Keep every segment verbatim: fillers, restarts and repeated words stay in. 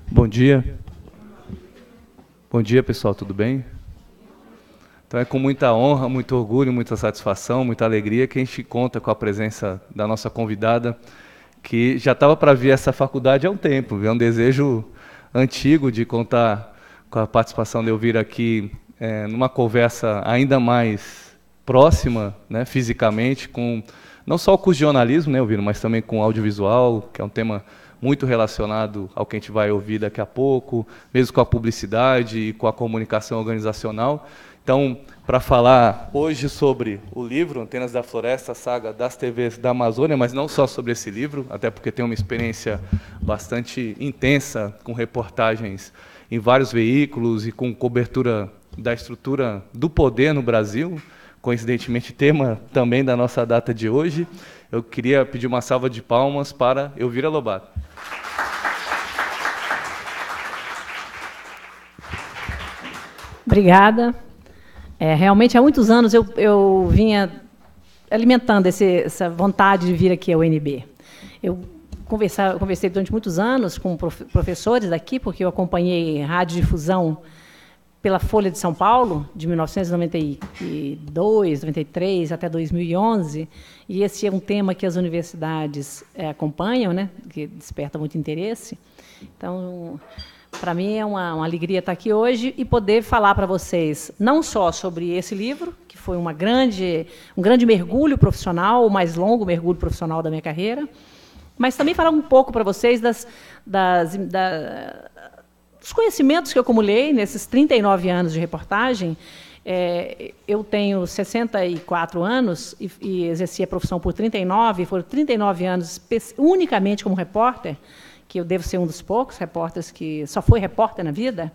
Bom dia. Bom dia, pessoal, tudo bem? Então é com muita honra, muito orgulho, muita satisfação, muita alegria que a gente conta com a presença da nossa convidada, que já estava para vir essa faculdade há um tempo. É um desejo antigo de contar com a participação de Elvira aqui é, numa conversa ainda mais próxima, né, fisicamente, com não só o curso de jornalismo, né, Elvira, mas também com audiovisual, que é um tema muito relacionado ao que a gente vai ouvir daqui a pouco, mesmo com a publicidade e com a comunicação organizacional. Então, para falar hoje sobre o livro Antenas da Floresta, a saga das T Vs da Amazônia, mas não só sobre esse livro, até porque tem uma experiência bastante intensa com reportagens em vários veículos e com cobertura da estrutura do poder no Brasil, coincidentemente tema também da nossa data de hoje. Eu queria pedir uma salva de palmas para Elvira Lobato. Obrigada. É, realmente, há muitos anos eu, eu vinha alimentando esse, essa vontade de vir aqui ao U N B. Eu conversar, conversei durante muitos anos com prof, professores daqui, porque eu acompanhei radiodifusão pela Folha de São Paulo, de mil novecentos e noventa e dois, noventa e três até dois mil e onze, e esse é um tema que as universidades é, acompanham, né, que desperta muito interesse. Então, para mim é uma, uma alegria estar aqui hoje e poder falar para vocês não só sobre esse livro, que foi uma grande, um grande mergulho profissional, o mais longo mergulho profissional da minha carreira, mas também falar um pouco para vocês das, das, da, dos conhecimentos que eu acumulei nesses trinta e nove anos de reportagem. É, eu tenho sessenta e quatro anos e, e exerci a profissão por trinta e nove, foram trinta e nove anos unicamente como repórter, que eu devo ser um dos poucos repórteres que só foi repórter na vida.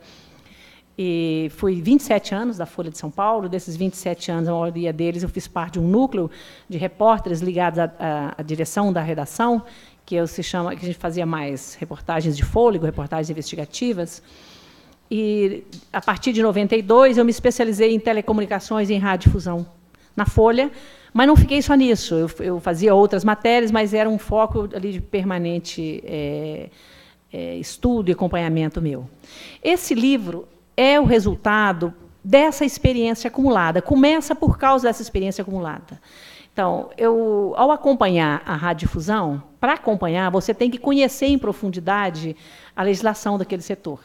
E fui vinte e sete anos da Folha de São Paulo. Desses vinte e sete anos, a maioria deles, eu fiz parte de um núcleo de repórteres ligados à, à, à direção da redação, que eu se chama, que a gente fazia mais reportagens de fôlego, reportagens investigativas. E, a partir de noventa e dois, eu me especializei em telecomunicações e em radiodifusão na Folha, mas não fiquei só nisso. Eu, eu fazia outras matérias, mas era um foco ali de permanente é, é, estudo e acompanhamento meu. Esse livro é o resultado dessa experiência acumulada. Começa por causa dessa experiência acumulada. Então, eu, ao acompanhar a radiodifusão, para acompanhar, você tem que conhecer em profundidade a legislação daquele setor.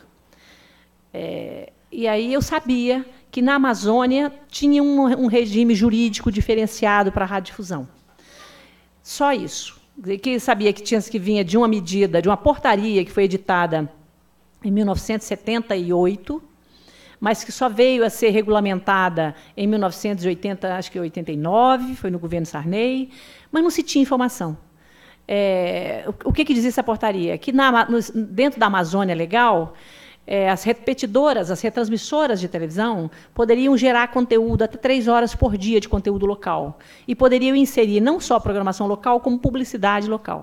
É, e aí eu sabia que na Amazônia tinha um, um regime jurídico diferenciado para a radiodifusão. Só isso. Que sabia que tinha que vinha de uma medida, de uma portaria que foi editada em mil novecentos e setenta e oito, mas que só veio a ser regulamentada em mil novecentos e oitenta, acho que oitenta e nove, foi no governo Sarney, mas não se tinha informação. É, o, o que, que dizia essa portaria? Que na, no, dentro da Amazônia Legal, é, as repetidoras, as retransmissoras de televisão poderiam gerar conteúdo até três horas por dia de conteúdo local e poderiam inserir não só programação local, como publicidade local.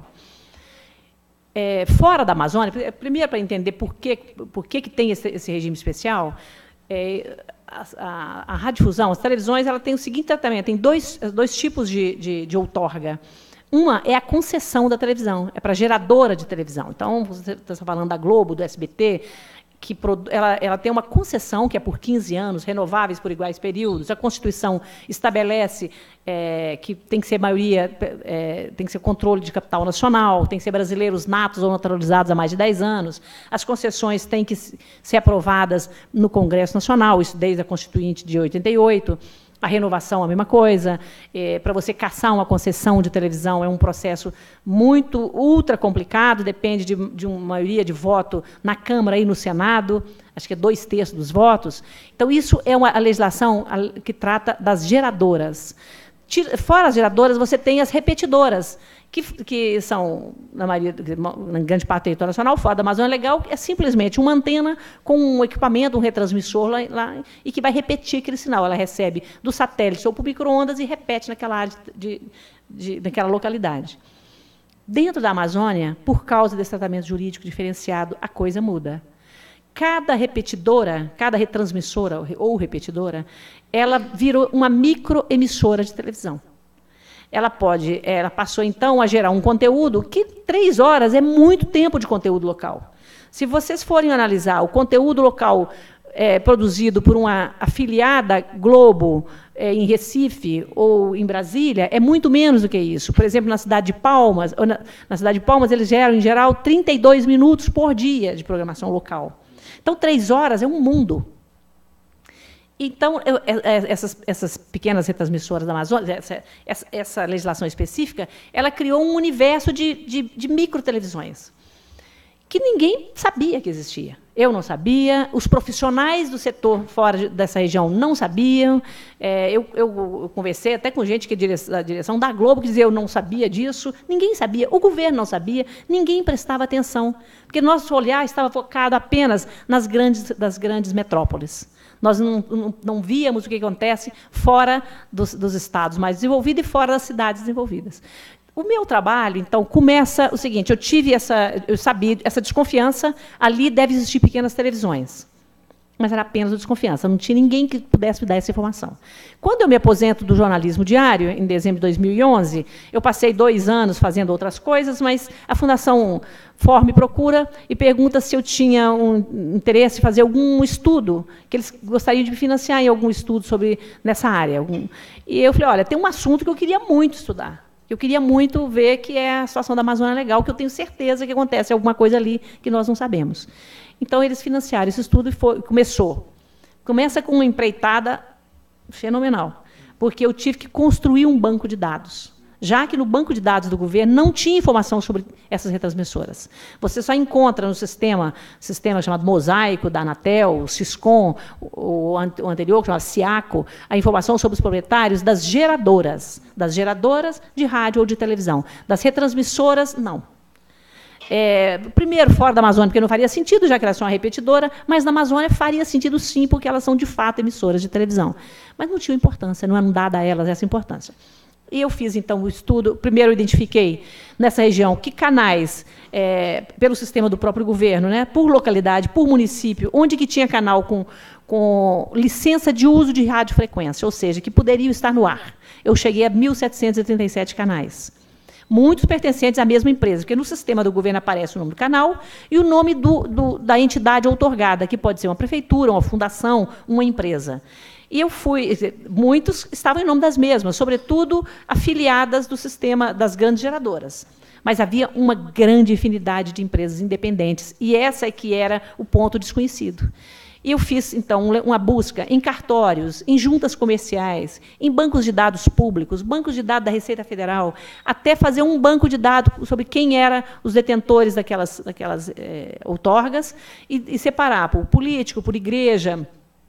É, fora da Amazônia, primeiro para entender por que, por que, que tem esse, esse regime especial, é, a, a, a radiodifusão, as televisões, ela tem o seguinte tratamento, tem dois, dois tipos de, de, de outorga. Uma é a concessão da televisão, é para geradora de televisão. Então, você está falando da Globo, do S B T, que ela, ela tem uma concessão, que é por quinze anos, renováveis por iguais períodos. A Constituição estabelece é, que tem que ser maioria, é, tem que ser controle de capital nacional, tem que ser brasileiros natos ou naturalizados há mais de dez anos. As concessões têm que ser aprovadas no Congresso Nacional, isso desde a Constituinte de oitenta e oito. A renovação, a mesma coisa. É, para você caçar uma concessão de televisão é um processo muito, ultra complicado, depende de, de uma maioria de voto na Câmara e no Senado, acho que é dois terços dos votos. Então, isso é uma a legislação que trata das geradoras. Fora as geradoras, você tem as repetidoras, que, que são, na, maioria, na grande parte do território nacional, fora da Amazônia Legal, é simplesmente uma antena com um equipamento, um retransmissor lá, lá e que vai repetir aquele sinal. Ela recebe do satélite ou por micro-ondas e repete naquela área, de, de, naquela localidade. Dentro da Amazônia, por causa desse tratamento jurídico diferenciado, a coisa muda. Cada repetidora, cada retransmissora ou repetidora, ela virou uma microemissora de televisão. Ela pode, ela passou então a gerar um conteúdo que três horas é muito tempo de conteúdo local. Se vocês forem analisar o conteúdo local é, produzido por uma afiliada Globo é, em Recife ou em Brasília, é muito menos do que isso. Por exemplo, na cidade de Palmas, ou na, na cidade de Palmas, eles geram, em geral, trinta e dois minutos por dia de programação local. Então, três horas é um mundo. Então, eu, essas, essas pequenas retransmissoras da Amazônia, essa, essa, essa legislação específica, ela criou um universo de, de, de microtelevisões, que ninguém sabia que existia. Eu não sabia, os profissionais do setor fora dessa região não sabiam. É, eu, eu, eu conversei até com gente que é da direção da Globo, que dizia eu não sabia disso. Ninguém sabia, o governo não sabia, ninguém prestava atenção, porque nosso olhar estava focado apenas nas grandes, das grandes metrópoles. Nós não, não, não víamos o que acontece fora dos, dos estados mais desenvolvidos e fora das cidades desenvolvidas. O meu trabalho, então, começa o seguinte, eu tive essa, eu sabia, essa desconfiança, ali deve existir pequenas televisões, mas era apenas uma desconfiança, não tinha ninguém que pudesse me dar essa informação. Quando eu me aposento do jornalismo diário, em dezembro de dois mil e onze, eu passei dois anos fazendo outras coisas, mas a Fundação Ford me procura e pergunta se eu tinha um interesse em fazer algum estudo, que eles gostariam de me financiar em algum estudo sobre nessa área. Algum. E eu falei, olha, tem um assunto que eu queria muito estudar. Eu queria muito ver que é a situação da Amazônia legal, que eu tenho certeza que acontece alguma coisa ali que nós não sabemos. Então, eles financiaram esse estudo e foi, começou. Começa com uma empreitada fenomenal, porque eu tive que construir um banco de dados, já que no banco de dados do governo não tinha informação sobre essas retransmissoras. Você só encontra no sistema, sistema chamado Mosaico, da Anatel, o Siscom, o, o anterior, que chamava Ciaco, a informação sobre os proprietários das geradoras, das geradoras de rádio ou de televisão. Das retransmissoras, não. É, primeiro, fora da Amazônia, porque não faria sentido, já que elas são uma repetidora, mas na Amazônia faria sentido, sim, porque elas são, de fato, emissoras de televisão. Mas não tinha importância, não era dada a elas essa importância. E eu fiz, então, o estudo. Primeiro, eu identifiquei, nessa região, que canais, é, pelo sistema do próprio governo, né, por localidade, por município, onde que tinha canal com, com licença de uso de radiofrequência, ou seja, que poderiam estar no ar. Eu cheguei a mil setecentos e trinta e sete canais. Muitos pertencentes à mesma empresa, porque no sistema do governo aparece o nome do canal e o nome do, do, da entidade outorgada, que pode ser uma prefeitura, uma fundação, uma empresa. E eu fui, muitos estavam em nome das mesmas, sobretudo afiliadas do sistema das grandes geradoras. Mas havia uma grande infinidade de empresas independentes, e essa é que era o ponto desconhecido. E eu fiz, então, uma busca em cartórios, em juntas comerciais, em bancos de dados públicos, bancos de dados da Receita Federal, até fazer um banco de dados sobre quem eram os detentores daquelas, daquelas é, outorgas, e, e separar por político, por igreja,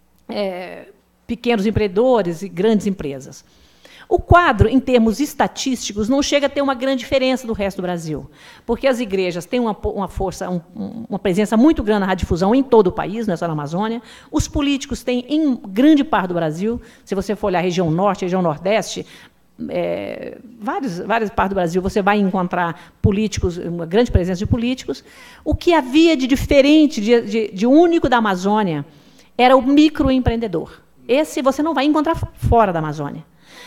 é, pequenos empreendedores e grandes empresas. O quadro, em termos estatísticos, não chega a ter uma grande diferença do resto do Brasil, porque as igrejas têm uma, uma força, um, uma presença muito grande na radiodifusão em todo o país, não é só na Amazônia. Os políticos têm em grande parte do Brasil, se você for olhar a região norte, a região nordeste, é, vários, várias partes do Brasil, você vai encontrar políticos, uma grande presença de políticos. O que havia de diferente, de, de, de único da Amazônia, era o microempreendedor. Esse você não vai encontrar fora da Amazônia.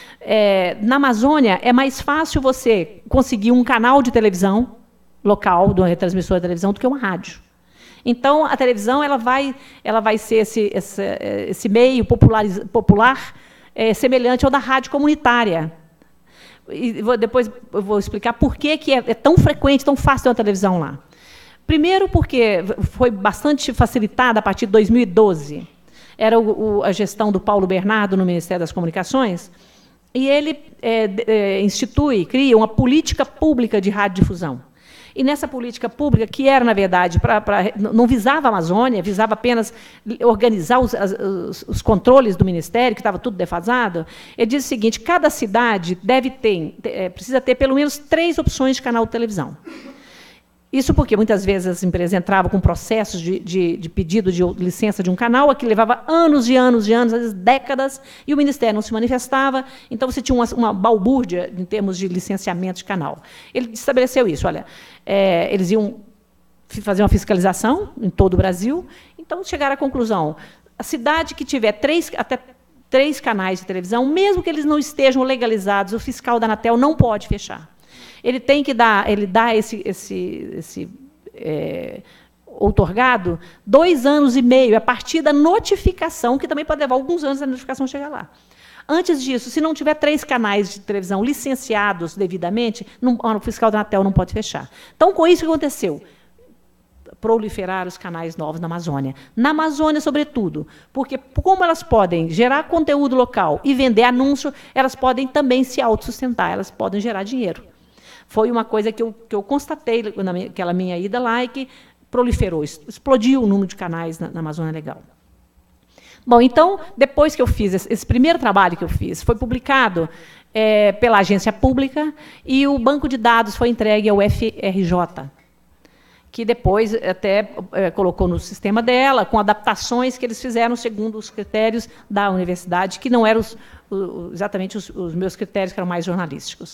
É, na Amazônia, é mais fácil você conseguir um canal de televisão local, de uma retransmissora de televisão, do que uma rádio. Então, a televisão ela vai, ela vai ser esse, esse, esse meio popular, popular é, semelhante ao da rádio comunitária. E vou, depois eu vou explicar por que, que é, é tão frequente, tão fácil ter uma televisão lá. Primeiro, porque foi bastante facilitada a partir de dois mil e doze. Era o, o, a gestão do Paulo Bernardo no Ministério das Comunicações, e ele é, é, institui, cria uma política pública de radiodifusão. E nessa política pública, que era, na verdade, pra, pra, não visava a Amazônia, visava apenas organizar os, os, os controles do Ministério, que estava tudo defasado, ele diz o seguinte, cada cidade deve ter, é, precisa ter pelo menos três opções de canal de televisão. Isso porque, muitas vezes, as empresas entravam com processos de, de, de pedido de licença de um canal, que levava anos e anos e anos, às vezes décadas, e o Ministério não se manifestava, então você tinha uma, uma balbúrdia em termos de licenciamento de canal. Ele estabeleceu isso, olha, é, eles iam fazer uma fiscalização em todo o Brasil, então chegaram à conclusão, a cidade que tiver três, até três canais de televisão, mesmo que eles não estejam legalizados, o fiscal da Anatel não pode fechar. Ele tem que dar, ele dá esse, esse, esse é, outorgado dois anos e meio, a partir da notificação, que também pode levar alguns anos a notificação chegar lá. Antes disso, se não tiver três canais de televisão licenciados devidamente, não, o fiscal da Anatel não pode fechar. Então, com isso, o que aconteceu? Proliferar os canais novos na Amazônia. Na Amazônia, sobretudo, porque, como elas podem gerar conteúdo local e vender anúncio, elas podem também se autossustentar, elas podem gerar dinheiro. Foi uma coisa que eu, que eu constatei naquela minha ida lá e que proliferou, explodiu o número de canais na, na Amazônia Legal. Bom, então, depois que eu fiz esse, esse primeiro trabalho que eu fiz, foi publicado é, pela agência pública e o banco de dados foi entregue ao F R J, que depois até é, colocou no sistema dela, com adaptações que eles fizeram segundo os critérios da universidade, que não eram os, o, exatamente os, os meus critérios, que eram mais jornalísticos.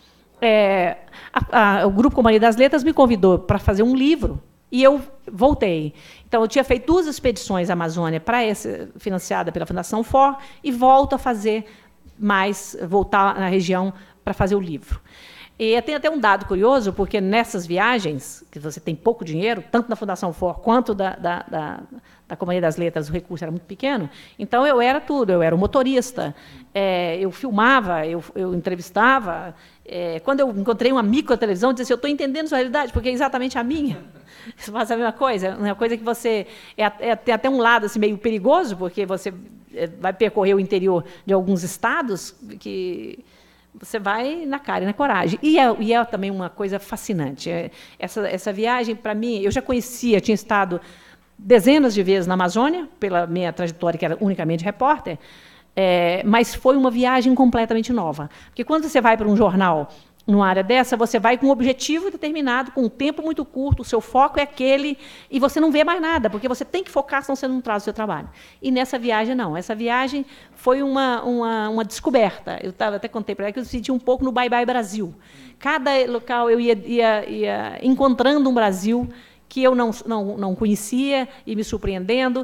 É, a, a, o Grupo Companhia das Letras me convidou para fazer um livro, e eu voltei. Então, eu tinha feito duas expedições à Amazônia para essa, financiada pela Fundação F O R, e volto a fazer mais, voltar na região para fazer o livro. E tem até um dado curioso, porque nessas viagens, que você tem pouco dinheiro, tanto da Fundação F O R quanto da, da, da, da Companhia das Letras, o recurso era muito pequeno, então eu era tudo, eu era o motorista, é, eu filmava, eu, eu entrevistava. É, quando eu encontrei um amigo da televisão, eu disse assim, eu estou entendendo sua realidade, porque é exatamente a minha. Você faz a mesma coisa, uma coisa que você... É, é, tem até um lado assim, meio perigoso, porque você é, vai percorrer o interior de alguns estados que... Você vai na cara e na coragem. E é, e é também uma coisa fascinante. É, essa, essa viagem, para mim, eu já conhecia, tinha estado dezenas de vezes na Amazônia, pela minha trajetória, que era unicamente repórter, é, mas foi uma viagem completamente nova. Porque quando você vai para um jornal numa área dessa, você vai com um objetivo determinado, com um tempo muito curto, o seu foco é aquele, e você não vê mais nada, porque você tem que focar, senão você não traz o seu trabalho. E nessa viagem, não. Essa viagem foi uma, uma, uma descoberta. Eu tava, até contei para ela que eu senti um pouco no Bye Bye Brasil. Cada local eu ia, ia, ia encontrando um Brasil que eu não, não, não conhecia, e me surpreendendo,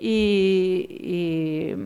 e,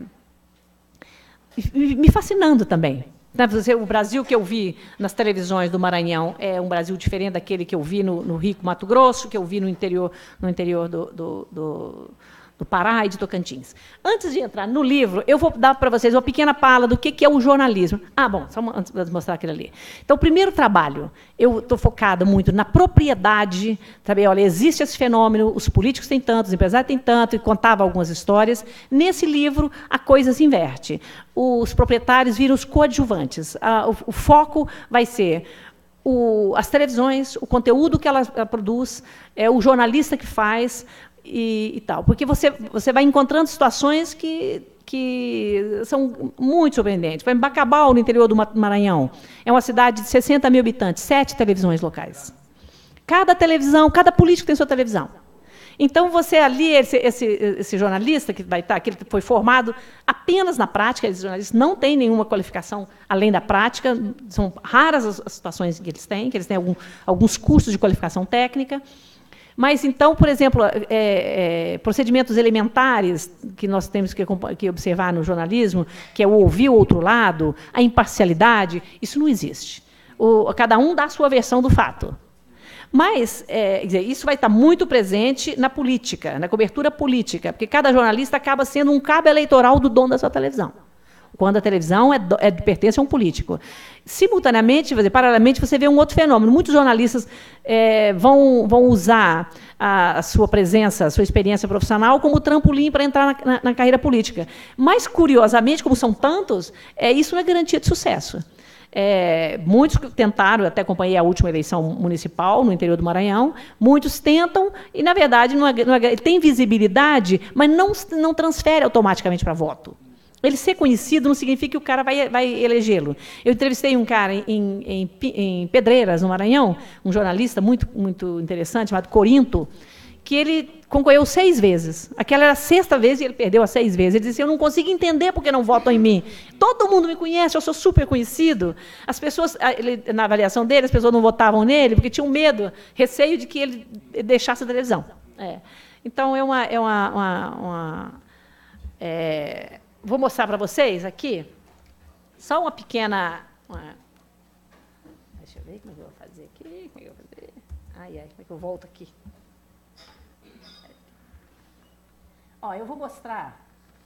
e, e me fascinando também. O Brasil que eu vi nas televisões do Maranhão é um Brasil diferente daquele que eu vi no, no Rico Mato Grosso, que eu vi no interior, no interior do, do, do, do Pará e de Tocantins. Antes de entrar no livro, eu vou dar para vocês uma pequena pala do que, que é o jornalismo. Ah, bom, só antes de mostrar aquilo ali. Então, o primeiro trabalho, eu estou focada muito na propriedade. Sabe? Olha, existe esse fenômeno, os políticos têm tanto, os empresários têm tanto, e contava algumas histórias. Nesse livro, a coisa se inverte. Os proprietários viram os coadjuvantes. Ah, o, o foco vai ser o, as televisões, o conteúdo que ela, ela produz, é o jornalista que faz, e, e tal. Porque você, você vai encontrando situações que, que são muito surpreendentes. Por exemplo, Bacabal, no interior do Maranhão, é uma cidade de sessenta mil habitantes, sete televisões locais. Cada televisão, cada político tem sua televisão. Então, você ali, esse, esse, esse jornalista que vai estar aqui, que foi formado apenas na prática, esses jornalistas não têm nenhuma qualificação além da prática, são raras as, as situações que eles têm, que eles têm algum, alguns cursos de qualificação técnica. Mas, então, por exemplo, é, é, procedimentos elementares que nós temos que, que observar no jornalismo, que é o ouvir o outro lado, a imparcialidade, isso não existe. O, cada um dá a sua versão do fato. Mas é, quer dizer, isso vai estar muito presente na política, na cobertura política, porque cada jornalista acaba sendo um cabo eleitoral do dono da sua televisão, quando a televisão é, é, pertence a um político. Simultaneamente, dizer, paralelamente, você vê um outro fenômeno. Muitos jornalistas é, vão, vão usar a, a sua presença, a sua experiência profissional como trampolim para entrar na, na, na carreira política. Mas, curiosamente, como são tantos, é, isso não é garantia de sucesso. É, muitos tentaram, eu até acompanhei a última eleição municipal no interior do Maranhão, muitos tentam e, na verdade, não é, não é, tem visibilidade, mas não, não transfere automaticamente para voto. Ele ser conhecido não significa que o cara vai, vai elegê-lo. Eu entrevistei um cara em, em, em Pedreiras, no Maranhão, um jornalista muito, muito interessante, chamado Corinto, que ele concorreu seis vezes. Aquela era a sexta vez e ele perdeu as seis vezes. Ele disse, eu não consigo entender porque não votam em mim. Todo mundo me conhece, eu sou super conhecido. As pessoas, ele, na avaliação dele, as pessoas não votavam nele porque tinham medo, receio de que ele deixasse a televisão. É. Então, é uma... É uma, uma, uma é, vou mostrar para vocês aqui, só uma pequena... Uma, deixa eu ver como é que eu vou fazer aqui. Como é que eu vou fazer? Ai, ai, como é que eu volto aqui? Ó, eu vou mostrar.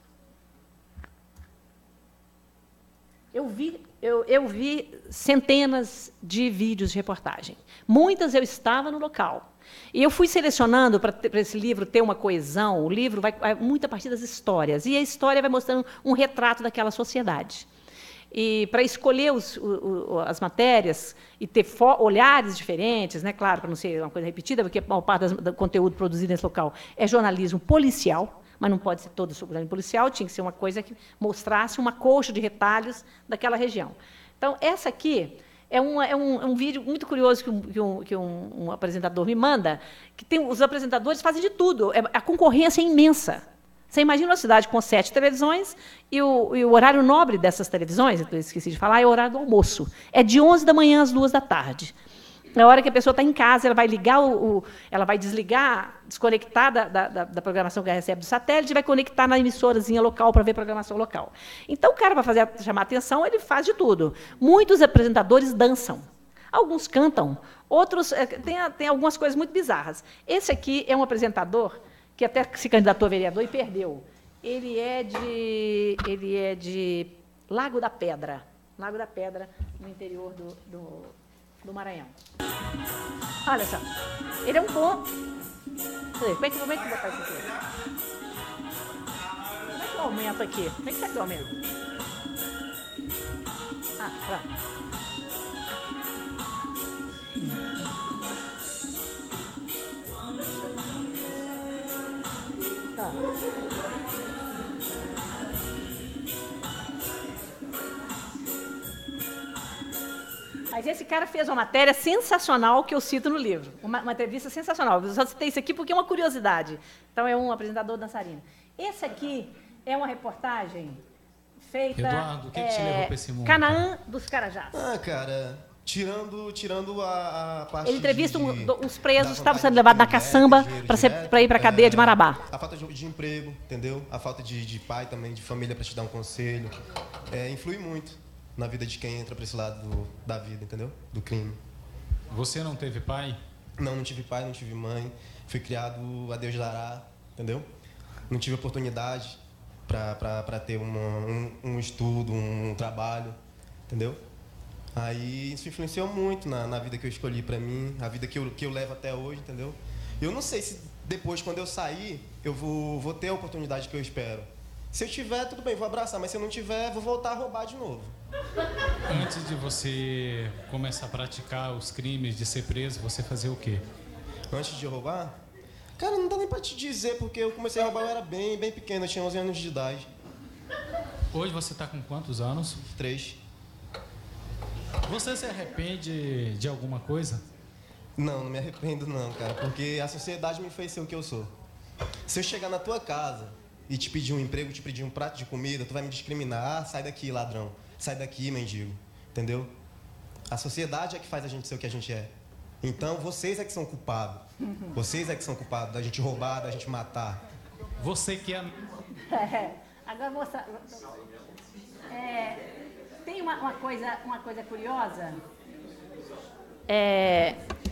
Eu vi, eu, eu vi centenas de vídeos de reportagem. Muitas eu estava no local. E eu fui selecionando para esse livro ter uma coesão. O livro vai, vai muito a partir das histórias. E a história vai mostrando um retrato daquela sociedade. E para escolher os, o, as matérias e ter olhares diferentes, né, claro, para não ser uma coisa repetida, porque a maior parte do conteúdo produzido nesse local é jornalismo policial, mas não pode ser todo sobre policial, tinha que ser uma coisa que mostrasse uma coxa de retalhos daquela região. Então, essa aqui é um, é um, é um vídeo muito curioso que, um, que, um, que um, um apresentador me manda, que tem, os apresentadores fazem de tudo, é, a concorrência é imensa. Você imagina uma cidade com sete televisões e o, e o horário nobre dessas televisões, eu esqueci de falar, é o horário do almoço. É de onze da manhã às duas da tarde. Na hora que a pessoa está em casa, ela vai ligar, o, o, ela vai desligar, desconectar da, da, da programação que ela recebe do satélite e vai conectar na emissorazinha local para ver programação local. Então, o cara, para fazer, chamar a atenção, ele faz de tudo. Muitos apresentadores dançam. Alguns cantam, outros... Tem, tem algumas coisas muito bizarras. Esse aqui é um apresentador que até se candidatou a vereador e perdeu. Ele é de, ele é de Lago da Pedra. Lago da Pedra, no interior do... do do Maranhão. Olha só. Ele é um bom... Como é que, como é que eu vou botar isso aqui? Como é que eu aumento aqui? Como é que será que eu aumento? Ah, pronto. Tá. Mas esse cara fez uma matéria sensacional que eu cito no livro. Uma, uma entrevista sensacional. Eu só citei isso aqui porque é uma curiosidade. Então, é um apresentador dançarino. Esse aqui é uma reportagem feita... Eduardo, o que, é, que te levou para esse mundo? Canaã dos Carajás. Ah, cara, tirando, tirando a, a parte Ele entrevista de, um, uns presos que estavam sendo levados na caçamba para ir para a cadeia é, de Marabá. A falta de, de emprego, entendeu? A falta de, de pai também, de família para te dar um conselho. É, influi muito na vida de quem entra para esse lado do, da vida, entendeu? Do crime. Você não teve pai? Não, não tive pai, não tive mãe. Fui criado a Deus dará, entendeu? Não tive oportunidade para ter uma, um, um estudo, um, um trabalho, entendeu? Aí isso influenciou muito na, na vida que eu escolhi para mim, a vida que eu, que eu levo até hoje, entendeu? Eu não sei se depois, quando eu sair, eu vou, vou ter a oportunidade que eu espero. Se eu tiver, tudo bem, vou abraçar, mas se eu não tiver, vou voltar a roubar de novo. Antes de você começar a praticar os crimes, de ser preso, você fazia o quê? Antes de roubar? Cara, não dá nem pra te dizer, porque eu comecei a roubar, eu era bem, bem pequeno, eu tinha onze anos de idade. Hoje você tá com quantos anos? Três. Você se arrepende de alguma coisa? Não, não me arrependo não, cara, porque a sociedade me fez ser o que eu sou. Se eu chegar na tua casa e te pedir um emprego, te pedir um prato de comida, tu vai me discriminar. Ah, sai daqui, ladrão. Sai daqui, mendigo. Entendeu? A sociedade é que faz a gente ser o que a gente é. Então, vocês é que são culpados. Vocês é que são culpados da gente roubar, da gente matar. Você que é... é agora, moça... É, tem uma, uma, coisa, uma coisa curiosa. É...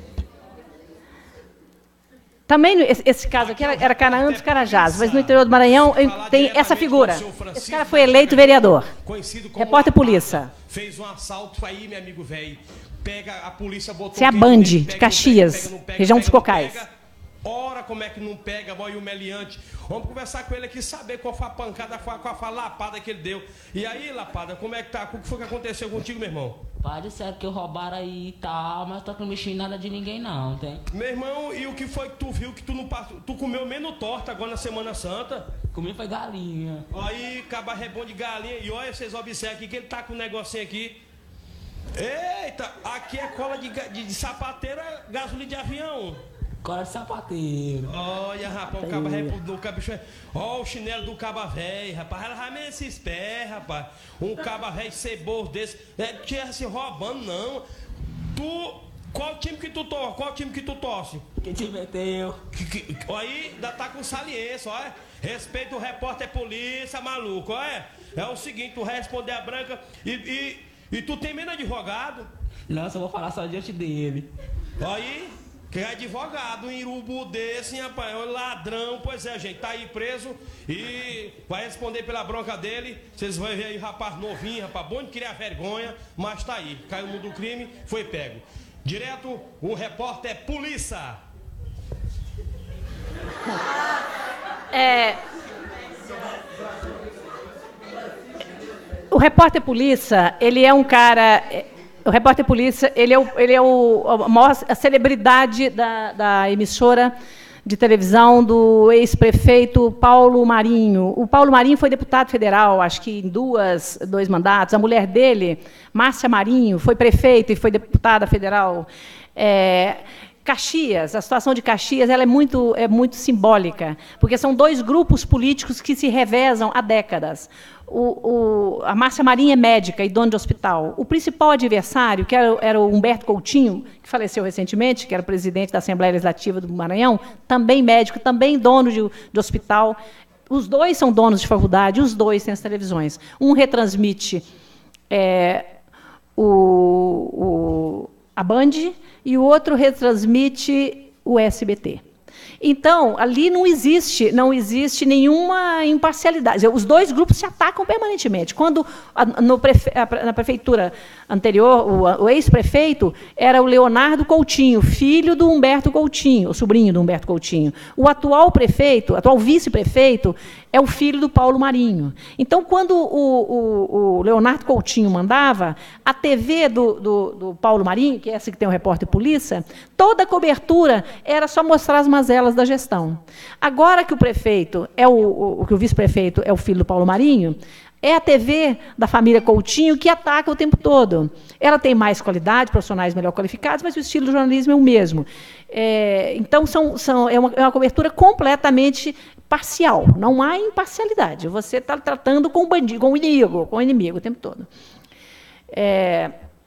Também, esse, esse caso aqui era, era Canaã dos Carajás, mas no interior do Maranhão tem essa figura. Esse cara foi eleito vereador. Repórter polícia. Fez um assalto aí, meu amigo velho. Pega a polícia, botou... Isso é a Band, de Caxias, região dos Cocais. Ora, como é que não pega, boy, humilhante. Vamos conversar com ele aqui, saber qual foi a pancada, qual foi a lapada que ele deu. E aí, lapada, como é que tá? O que foi que aconteceu contigo, meu irmão? Pai, disseram que eu roubaram aí e tal, mas tô não mexendo em nada de ninguém não, tem? Meu irmão, e o que foi que tu viu que tu não passou? Tu comeu menos torta agora na Semana Santa? Comi foi galinha. Aí, cabaré bom de galinha. E olha, vocês observam aqui que ele tá com um negocinho aqui. Eita, aqui é cola de, de, de sapateira, gasolina de avião. Cola de sapateiro. Olha, rapaz, o caba do caba. Olha o chinelo do caba velho, rapaz. Ela realmente se espera, rapaz. Um caba velho ceboso desse. É, tinha se roubando, não. Tu. Qual time que tu torce? Qual time que tu torce? Que time é teu? Aí, ainda tá com saliência, olha. Respeita o repórter polícia, maluco, olha. É o seguinte, tu responder a branca e, e, e tu tem medo de advogado? Não, só vou falar só diante dele. Aí. Que é advogado, um irubu desse, rapaz, um ladrão, pois é, gente, tá aí preso e vai responder pela bronca dele. Vocês vão ver aí, rapaz novinho, rapaz, bom de criar vergonha, mas tá aí, caiu no mundo do crime, foi pego. Direto, o repórter Polícia. É... O repórter Polícia, ele é um cara... O repórter Polícia, ele é, o, ele é o, a maior a celebridade da, da emissora de televisão do ex-prefeito Paulo Marinho. O Paulo Marinho foi deputado federal, acho que em duas, dois mandatos. A mulher dele, Márcia Marinho, foi prefeita e foi deputada federal. É, Caxias, a situação de Caxias, ela é muito, é muito simbólica, porque são dois grupos políticos que se revezam há décadas. O, o, a Márcia Marinho é médica e dona de hospital. O principal adversário, que era, era o Humberto Coutinho, que faleceu recentemente, que era presidente da Assembleia Legislativa do Maranhão, também médico, também dono de, de hospital. Os dois são donos de faculdade, os dois têm as televisões. Um retransmite é, o, o, a Band e o outro retransmite o S B T. Então, ali não existe, não existe nenhuma imparcialidade. Os dois grupos se atacam permanentemente. Quando, no prefe, na prefeitura anterior, o, o ex-prefeito era o Leonardo Coutinho, filho do Humberto Coutinho, o sobrinho do Humberto Coutinho. O atual prefeito, atual vice-prefeito, é o filho do Paulo Marinho. Então, quando o, o, o Leonardo Coutinho mandava, a T V do, do, do Paulo Marinho, que é essa que tem o repórter Polícia, toda a cobertura era só mostrar as mazelas da gestão. Agora que o prefeito é o, o que o vice-prefeito é o filho do Paulo Marinho, é a T V da família Coutinho que ataca o tempo todo. Ela tem mais qualidade, profissionais melhor qualificados, mas o estilo do jornalismo é o mesmo. É, então, são, são, é, uma, é uma cobertura completamente parcial. Não há imparcialidade. Você está tratando com o bandido, com o inimigo, com o inimigo o tempo todo. É,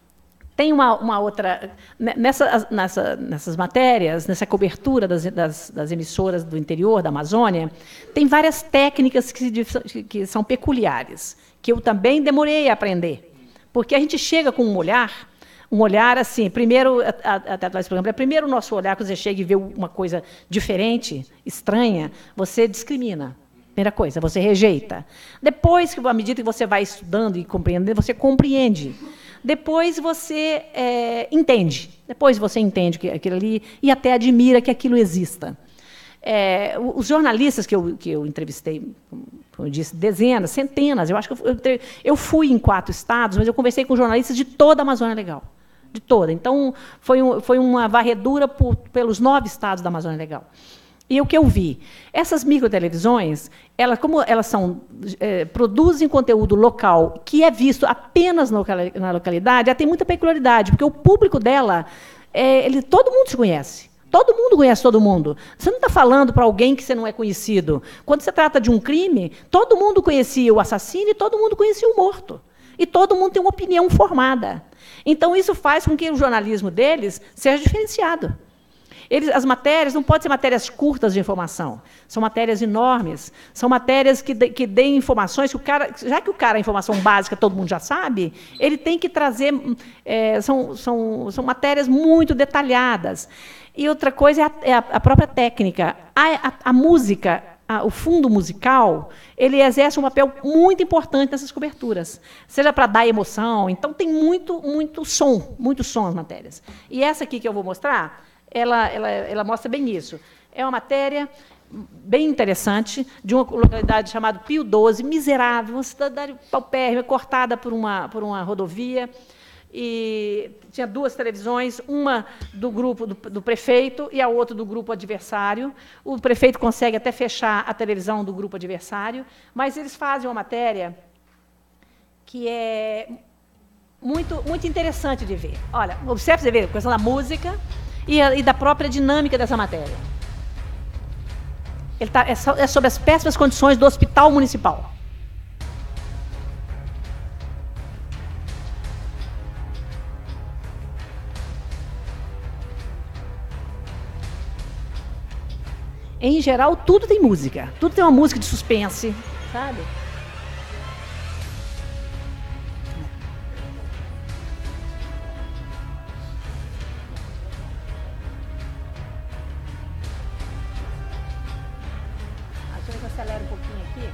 tem uma, uma outra... Nessa, nessa, nessas matérias, nessa cobertura das, das, das emissoras do interior da Amazônia, tem várias técnicas que, que são peculiares, que eu também demorei a aprender. Porque a gente chega com um olhar, um olhar assim, primeiro, até esse programa, primeiro o nosso olhar, quando você chega e vê uma coisa diferente, estranha, você discrimina. Primeira coisa, você rejeita. Depois, à medida que você vai estudando e compreendendo, você compreende. Depois você é, entende. Depois você entende que aquilo ali e até admira que aquilo exista. É, os jornalistas que eu, que eu entrevistei, como eu disse, dezenas, centenas, eu acho que eu, eu, eu fui em quatro estados, mas eu conversei com jornalistas de toda a Amazônia Legal. De toda. Então, foi, um, foi uma varredura por, pelos nove estados da Amazônia Legal. E o que eu vi? Essas microtelevisões, elas, como elas são, é, produzem conteúdo local que é visto apenas na localidade, ela tem muita peculiaridade, porque o público dela, é, ele, todo mundo se conhece. Todo mundo conhece todo mundo. Você não está falando para alguém que você não é conhecido. Quando se trata de um crime, todo mundo conhecia o assassino e todo mundo conhecia o morto. E todo mundo tem uma opinião formada. Então, isso faz com que o jornalismo deles seja diferenciado. Eles, as matérias não podem ser matérias curtas de informação, são matérias enormes, são matérias que, de, que deem informações, que o cara, já que o cara, a informação básica todo mundo já sabe, ele tem que trazer, é, são, são, são matérias muito detalhadas. E outra coisa é a, é a própria técnica. A, a, a música, a, o fundo musical, ele exerce um papel muito importante nessas coberturas, seja para dar emoção, então tem muito, muito som, muito som nas matérias. E essa aqui que eu vou mostrar, Ela, ela, ela mostra bem isso. É uma matéria bem interessante, de uma localidade chamada Pio doze, miserável, uma cidade paupérrima, cortada por uma, por uma rodovia, e tinha duas televisões, uma do grupo do, do prefeito e a outra do grupo adversário. O prefeito consegue até fechar a televisão do grupo adversário, mas eles fazem uma matéria que é muito, muito interessante de ver. Olha, observe, você vê, a questão da música, E, a, e da própria dinâmica dessa matéria. Ele tá, é, so, é sobre as péssimas condições do hospital municipal. Em geral, tudo tem música. Tudo tem uma música de suspense, sabe? acelera um pouquinho aqui.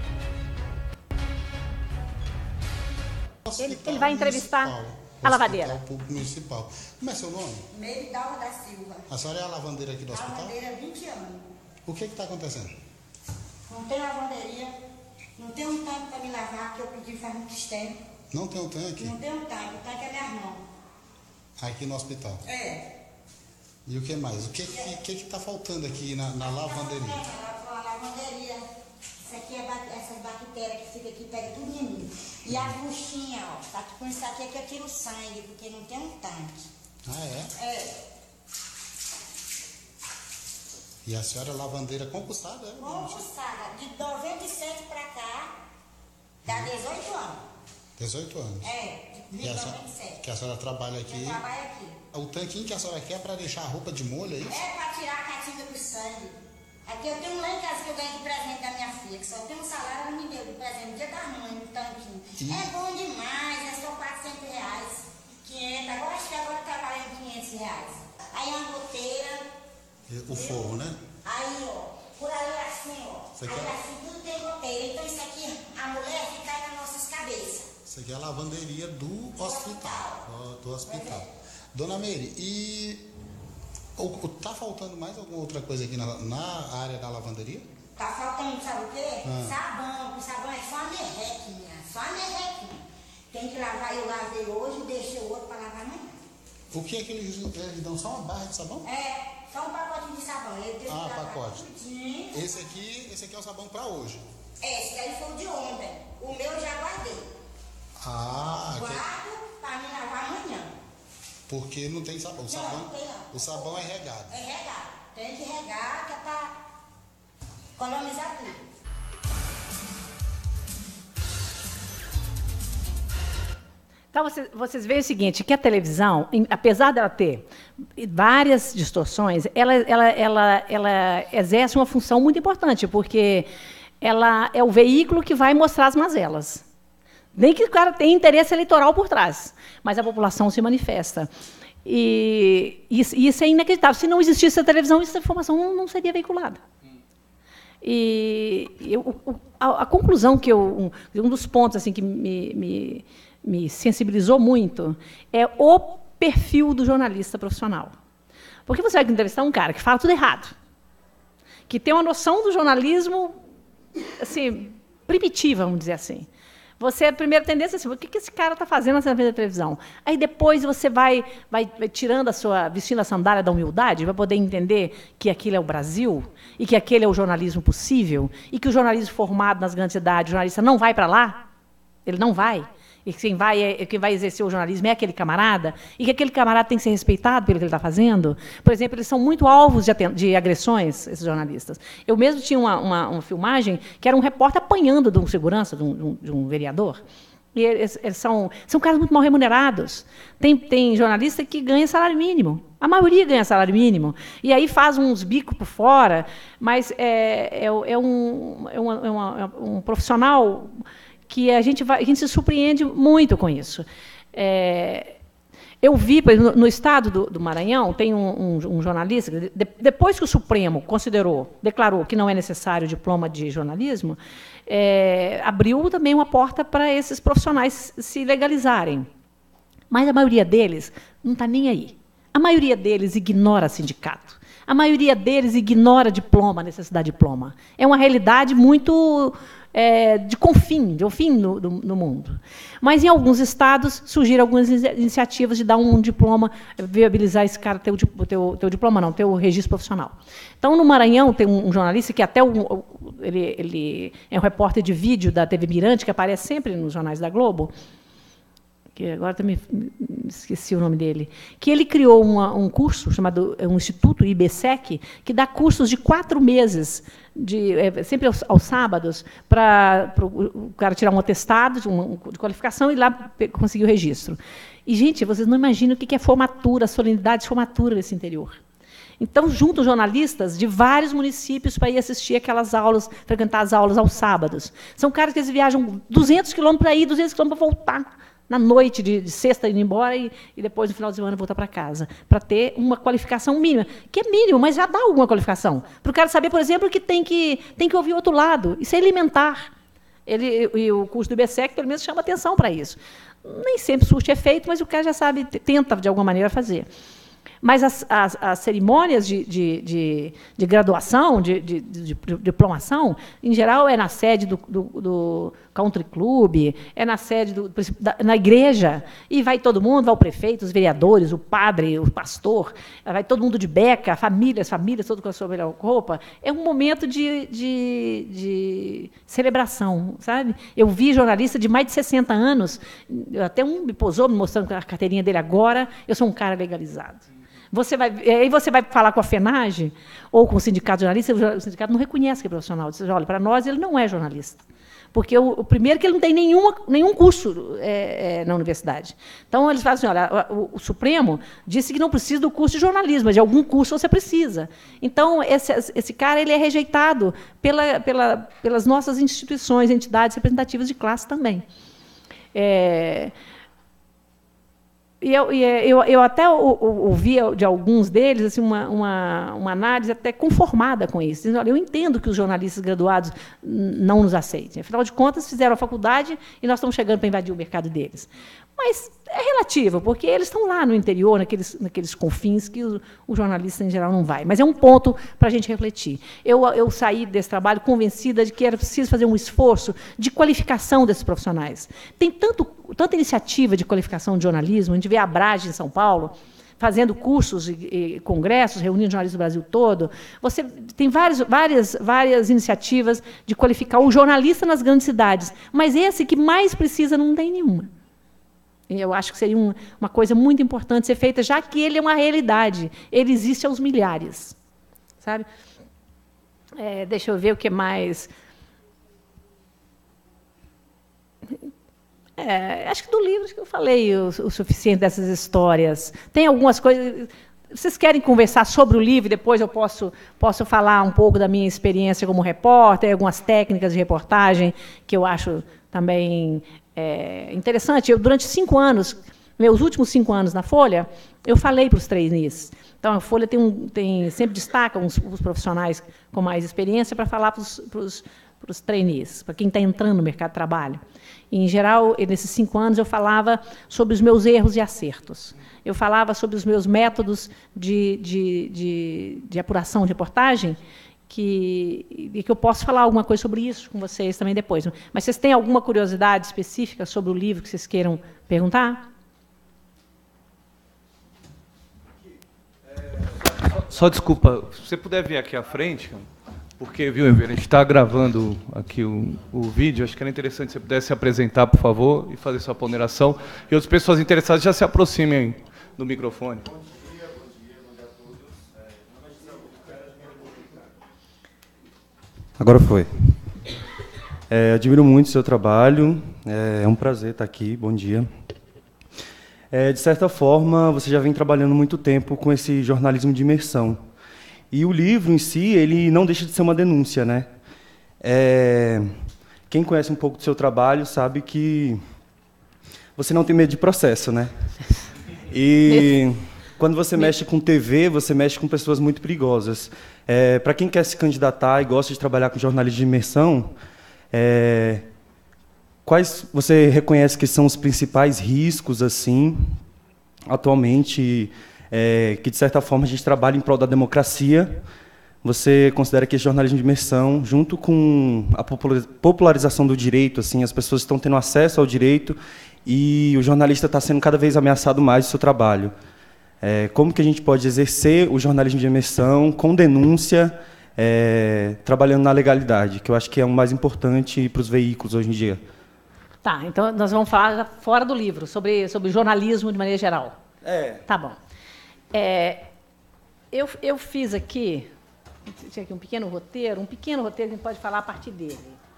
Ele, ele vai entrevistar a lavadeira. Hospital Público Municipal. Como é seu nome? Meridalva da Silva. A senhora é a lavandeira aqui do hospital? Lavandeira há vinte anos. O que está acontecendo? Não tem lavanderia, não tem um tanque para me lavar, que eu pedi faz muito tempo. Não tem um tanque? Não tem um tanque, o tanque é minha irmã. Aqui no hospital. É. E o que mais? O que que, que, que tá faltando aqui na, na lavanderia? Na lavanderia. Isso aqui é essas bactérias que ficam aqui, pega tudo em mim. E as buchinhas, ó. Tá com isso aqui é que eu tiro o sangue, porque não tem um tanque. Ah, é? É. E a senhora é lavandeira concursada, é? Concursada. De noventa e sete pra cá, dá dezoito anos. dezoito anos. É, de E a noventa e senhora, sete. que a senhora trabalha aqui. Eu trabalho aqui. O tanquinho que a senhora quer é para deixar a roupa de molho, é isso? É para tirar a catinga do sangue. Aqui eu tenho um lá em casa que eu ganhei de presente da minha filha, que só tem um salário, ela me deu de presente no dia da mãe, um tanquinho. E... É bom demais, é só quatrocentos reais, quinhentos, agora acho que agora tá valendo quinhentos reais. Aí uma goteira. O forro, né? Aí, ó, por aí assim, ó. Isso aí aqui é... assim tudo tem goteira. Então isso aqui, a mulher fica aí nas nossas cabeças. Isso aqui é a lavanderia do hospital. Do, do hospital. É. Dona Meire, e tá faltando mais alguma outra coisa aqui na, na área da lavanderia? Tá faltando, sabe o quê? Ah. Sabão. O sabão é só a merrequinha, só a merrequinha. Tem que lavar, eu lavei hoje e deixei o outro para lavar amanhã. O que é que eles, eles dão? Só uma barra de sabão? É, só um pacotinho de sabão. Eu tenho Ah, que lavar pacote. tudinho. Esse aqui, esse aqui é o sabão para hoje. É, esse daí foi o de ontem. O meu já guardei. Ah, Guardo que... para me lavar amanhã. Porque não tem sabão. O sabão, não, não tem não. O sabão é regado. É regado. Tem que regar, que é para economizar tudo. Então, vocês, vocês veem o seguinte, que a televisão, em, apesar dela ter várias distorções, ela, ela, ela, ela exerce uma função muito importante, porque ela é o veículo que vai mostrar as mazelas. Nem que o cara tenha interesse eleitoral por trás, mas a população se manifesta. E isso, isso é inacreditável. Se não existisse a televisão, essa informação não, não seria veiculada. E eu, a, a conclusão que eu... Um, um dos pontos assim, que me... me me sensibilizou muito, é o perfil do jornalista profissional. Porque você vai entrevistar um cara que fala tudo errado, que tem uma noção do jornalismo assim, primitiva, vamos dizer assim. Você, a primeira tendência é assim, o que esse cara está fazendo nessa vez da televisão? Aí depois você vai, vai, vai tirando a sua, vestindo a sandália da humildade, para poder entender que aquilo é o Brasil, e que aquele é o jornalismo possível, e que o jornalismo formado nas grandes cidades, o jornalista não vai para lá, ele não vai. E quem vai, é, quem vai exercer o jornalismo é aquele camarada, e que aquele camarada tem que ser respeitado pelo que ele está fazendo. Por exemplo, eles são muito alvos de, de agressões, esses jornalistas. Eu mesmo tinha uma, uma, uma filmagem que era um repórter apanhando de um segurança, de um, de um, de um vereador. E eles, eles são, são caras muito mal remunerados. Tem, tem jornalista que ganha salário mínimo. A maioria ganha salário mínimo. E aí faz uns bicos por fora, mas é, é, é, um, é, uma, é, uma, é um profissional... que a gente, vai, a gente se surpreende muito com isso. É, eu vi, no, no estado do, do Maranhão, tem um, um, um jornalista, de, depois que o Supremo considerou, declarou que não é necessário diploma de jornalismo, é, abriu também uma porta para esses profissionais se legalizarem. Mas a maioria deles não está nem aí. A maioria deles ignora sindicato. A maioria deles ignora diploma, a necessidade de diploma. É uma realidade muito... É, de confim, de confim no, no, no mundo. Mas, em alguns estados, surgiram algumas iniciativas de dar um diploma, viabilizar esse cara ter o teu, teu diploma, não, ter o registro profissional. Então, no Maranhão, tem um, um jornalista que até o, ele, ele é um repórter de vídeo da T V Mirante, que aparece sempre nos jornais da Globo, que agora também esqueci o nome dele, que ele criou uma, um curso chamado um Instituto I B S E C, que dá cursos de quatro meses, de, é, sempre aos, aos sábados, para o cara tirar um atestado de, uma, de qualificação e lá conseguir o registro. E, gente, vocês não imaginam o que é formatura, solenidade de formatura nesse interior. Então, juntam jornalistas de vários municípios para ir assistir aquelas aulas, frequentar as aulas aos sábados. São caras que eles viajam duzentos quilômetros para ir, duzentos quilômetros para voltar. na noite de, de sexta indo embora e, e depois, no final de semana, voltar para casa, para ter uma qualificação mínima, que é mínimo, mas já dá alguma qualificação. Para o cara saber, por exemplo, que tem que, tem que ouvir o outro lado. Isso é elementar. Ele, e o curso do IBSEC, pelo menos, chama atenção para isso. Nem sempre surte efeito, mas o cara já sabe, tenta, de alguma maneira, fazer. Mas as, as, as cerimônias de, de, de, de graduação, de, de, de, de diplomação, em geral, é na sede do, do, do country club, é na sede do, da, na igreja, e vai todo mundo, vai o prefeito, os vereadores, o padre, o pastor, vai todo mundo de beca, famílias, famílias, todo com a sua melhor roupa. É um momento de, de, de celebração, sabe? Eu vi jornalista de mais de sessenta anos, até um me posou, me mostrando a carteirinha dele agora, eu sou um cara legalizado. Você vai, aí você vai falar com a FENAGE ou com o sindicato de jornalistas, o sindicato não reconhece que é profissional. Diz, olha, para nós ele não é jornalista. Porque o, o primeiro que ele não tem nenhuma, nenhum curso é, é, na universidade. Então, eles falam assim, olha, o, o Supremo disse que não precisa do curso de jornalismo, mas de algum curso você precisa. Então, esse, esse cara ele é rejeitado pela, pela, pelas nossas instituições, entidades representativas de classe também. É... E eu, eu, eu até ouvi de alguns deles assim, uma, uma, uma análise até conformada com isso. Dizendo, olha, eu entendo que os jornalistas graduados não nos aceitem. Afinal de contas, fizeram a faculdade e nós estamos chegando para invadir o mercado deles. Mas é relativo, porque eles estão lá no interior, naqueles, naqueles confins que o, o jornalista, em geral, não vai. Mas é um ponto para a gente refletir. Eu, eu saí desse trabalho convencida de que era preciso fazer um esforço de qualificação desses profissionais. Tem tanto, tanta iniciativa de qualificação de jornalismo, a gente vê a Abrage em São Paulo, fazendo cursos e, e congressos, reunindo jornalistas do Brasil todo. Você tem várias, várias, várias iniciativas de qualificar o jornalista nas grandes cidades, mas esse que mais precisa não tem nenhuma. Eu acho que seria um, uma coisa muito importante ser feita, já que ele é uma realidade. Ele existe aos milhares. Sabe? É, deixa eu ver o que mais... É, acho que do livro acho que eu falei o, o suficiente dessas histórias. Tem algumas coisas... Vocês querem conversar sobre o livro? Depois eu posso, posso falar um pouco da minha experiência como repórter, algumas técnicas de reportagem que eu acho também... É interessante, eu, durante cinco anos, meus últimos cinco anos na Folha, eu falei para os trainees. Então, a Folha tem um, tem, sempre destaca os, os profissionais com mais experiência para falar para os, para os, para os trainees, para quem está entrando no mercado de trabalho. E, em geral, nesses cinco anos, eu falava sobre os meus erros e acertos. Eu falava sobre os meus métodos de, de, de, de apuração de reportagem, Que, e que eu posso falar alguma coisa sobre isso com vocês também depois. Mas vocês têm alguma curiosidade específica sobre o livro que vocês queiram perguntar? Só desculpa, se você puder vir aqui à frente, porque, viu, a gente está gravando aqui o, o vídeo, acho que era interessante se você pudesse se apresentar, por favor, e fazer sua ponderação. E outras pessoas interessadas já se aproximem do microfone. Agora foi. É, admiro muito o seu trabalho, é, é um prazer estar aqui, bom dia. É, de certa forma, você já vem trabalhando muito tempo com esse jornalismo de imersão. E o livro em si, ele não deixa de ser uma denúncia, né? É, quem conhece um pouco do seu trabalho sabe que você não tem medo de processo, né? E... Quando você mexe com T V, você mexe com pessoas muito perigosas. É, para quem quer se candidatar e gosta de trabalhar com jornalismo de imersão, é, quais você reconhece que são os principais riscos, assim, atualmente, é, que, de certa forma, a gente trabalha em prol da democracia? Você considera que esse jornalismo de imersão, junto com a popularização do direito, assim, as pessoas estão tendo acesso ao direito e o jornalista está sendo cada vez ameaçado mais do seu trabalho? É, como que a gente pode exercer o jornalismo de imersão com denúncia, é, trabalhando na legalidade, que eu acho que é o mais importante para os veículos hoje em dia? Tá, então nós vamos falar fora do livro, sobre, sobre jornalismo de maneira geral. É. Tá bom. É, eu, eu fiz aqui, tinha aqui um pequeno roteiro, um pequeno roteiro que a gente pode falar a partir dele.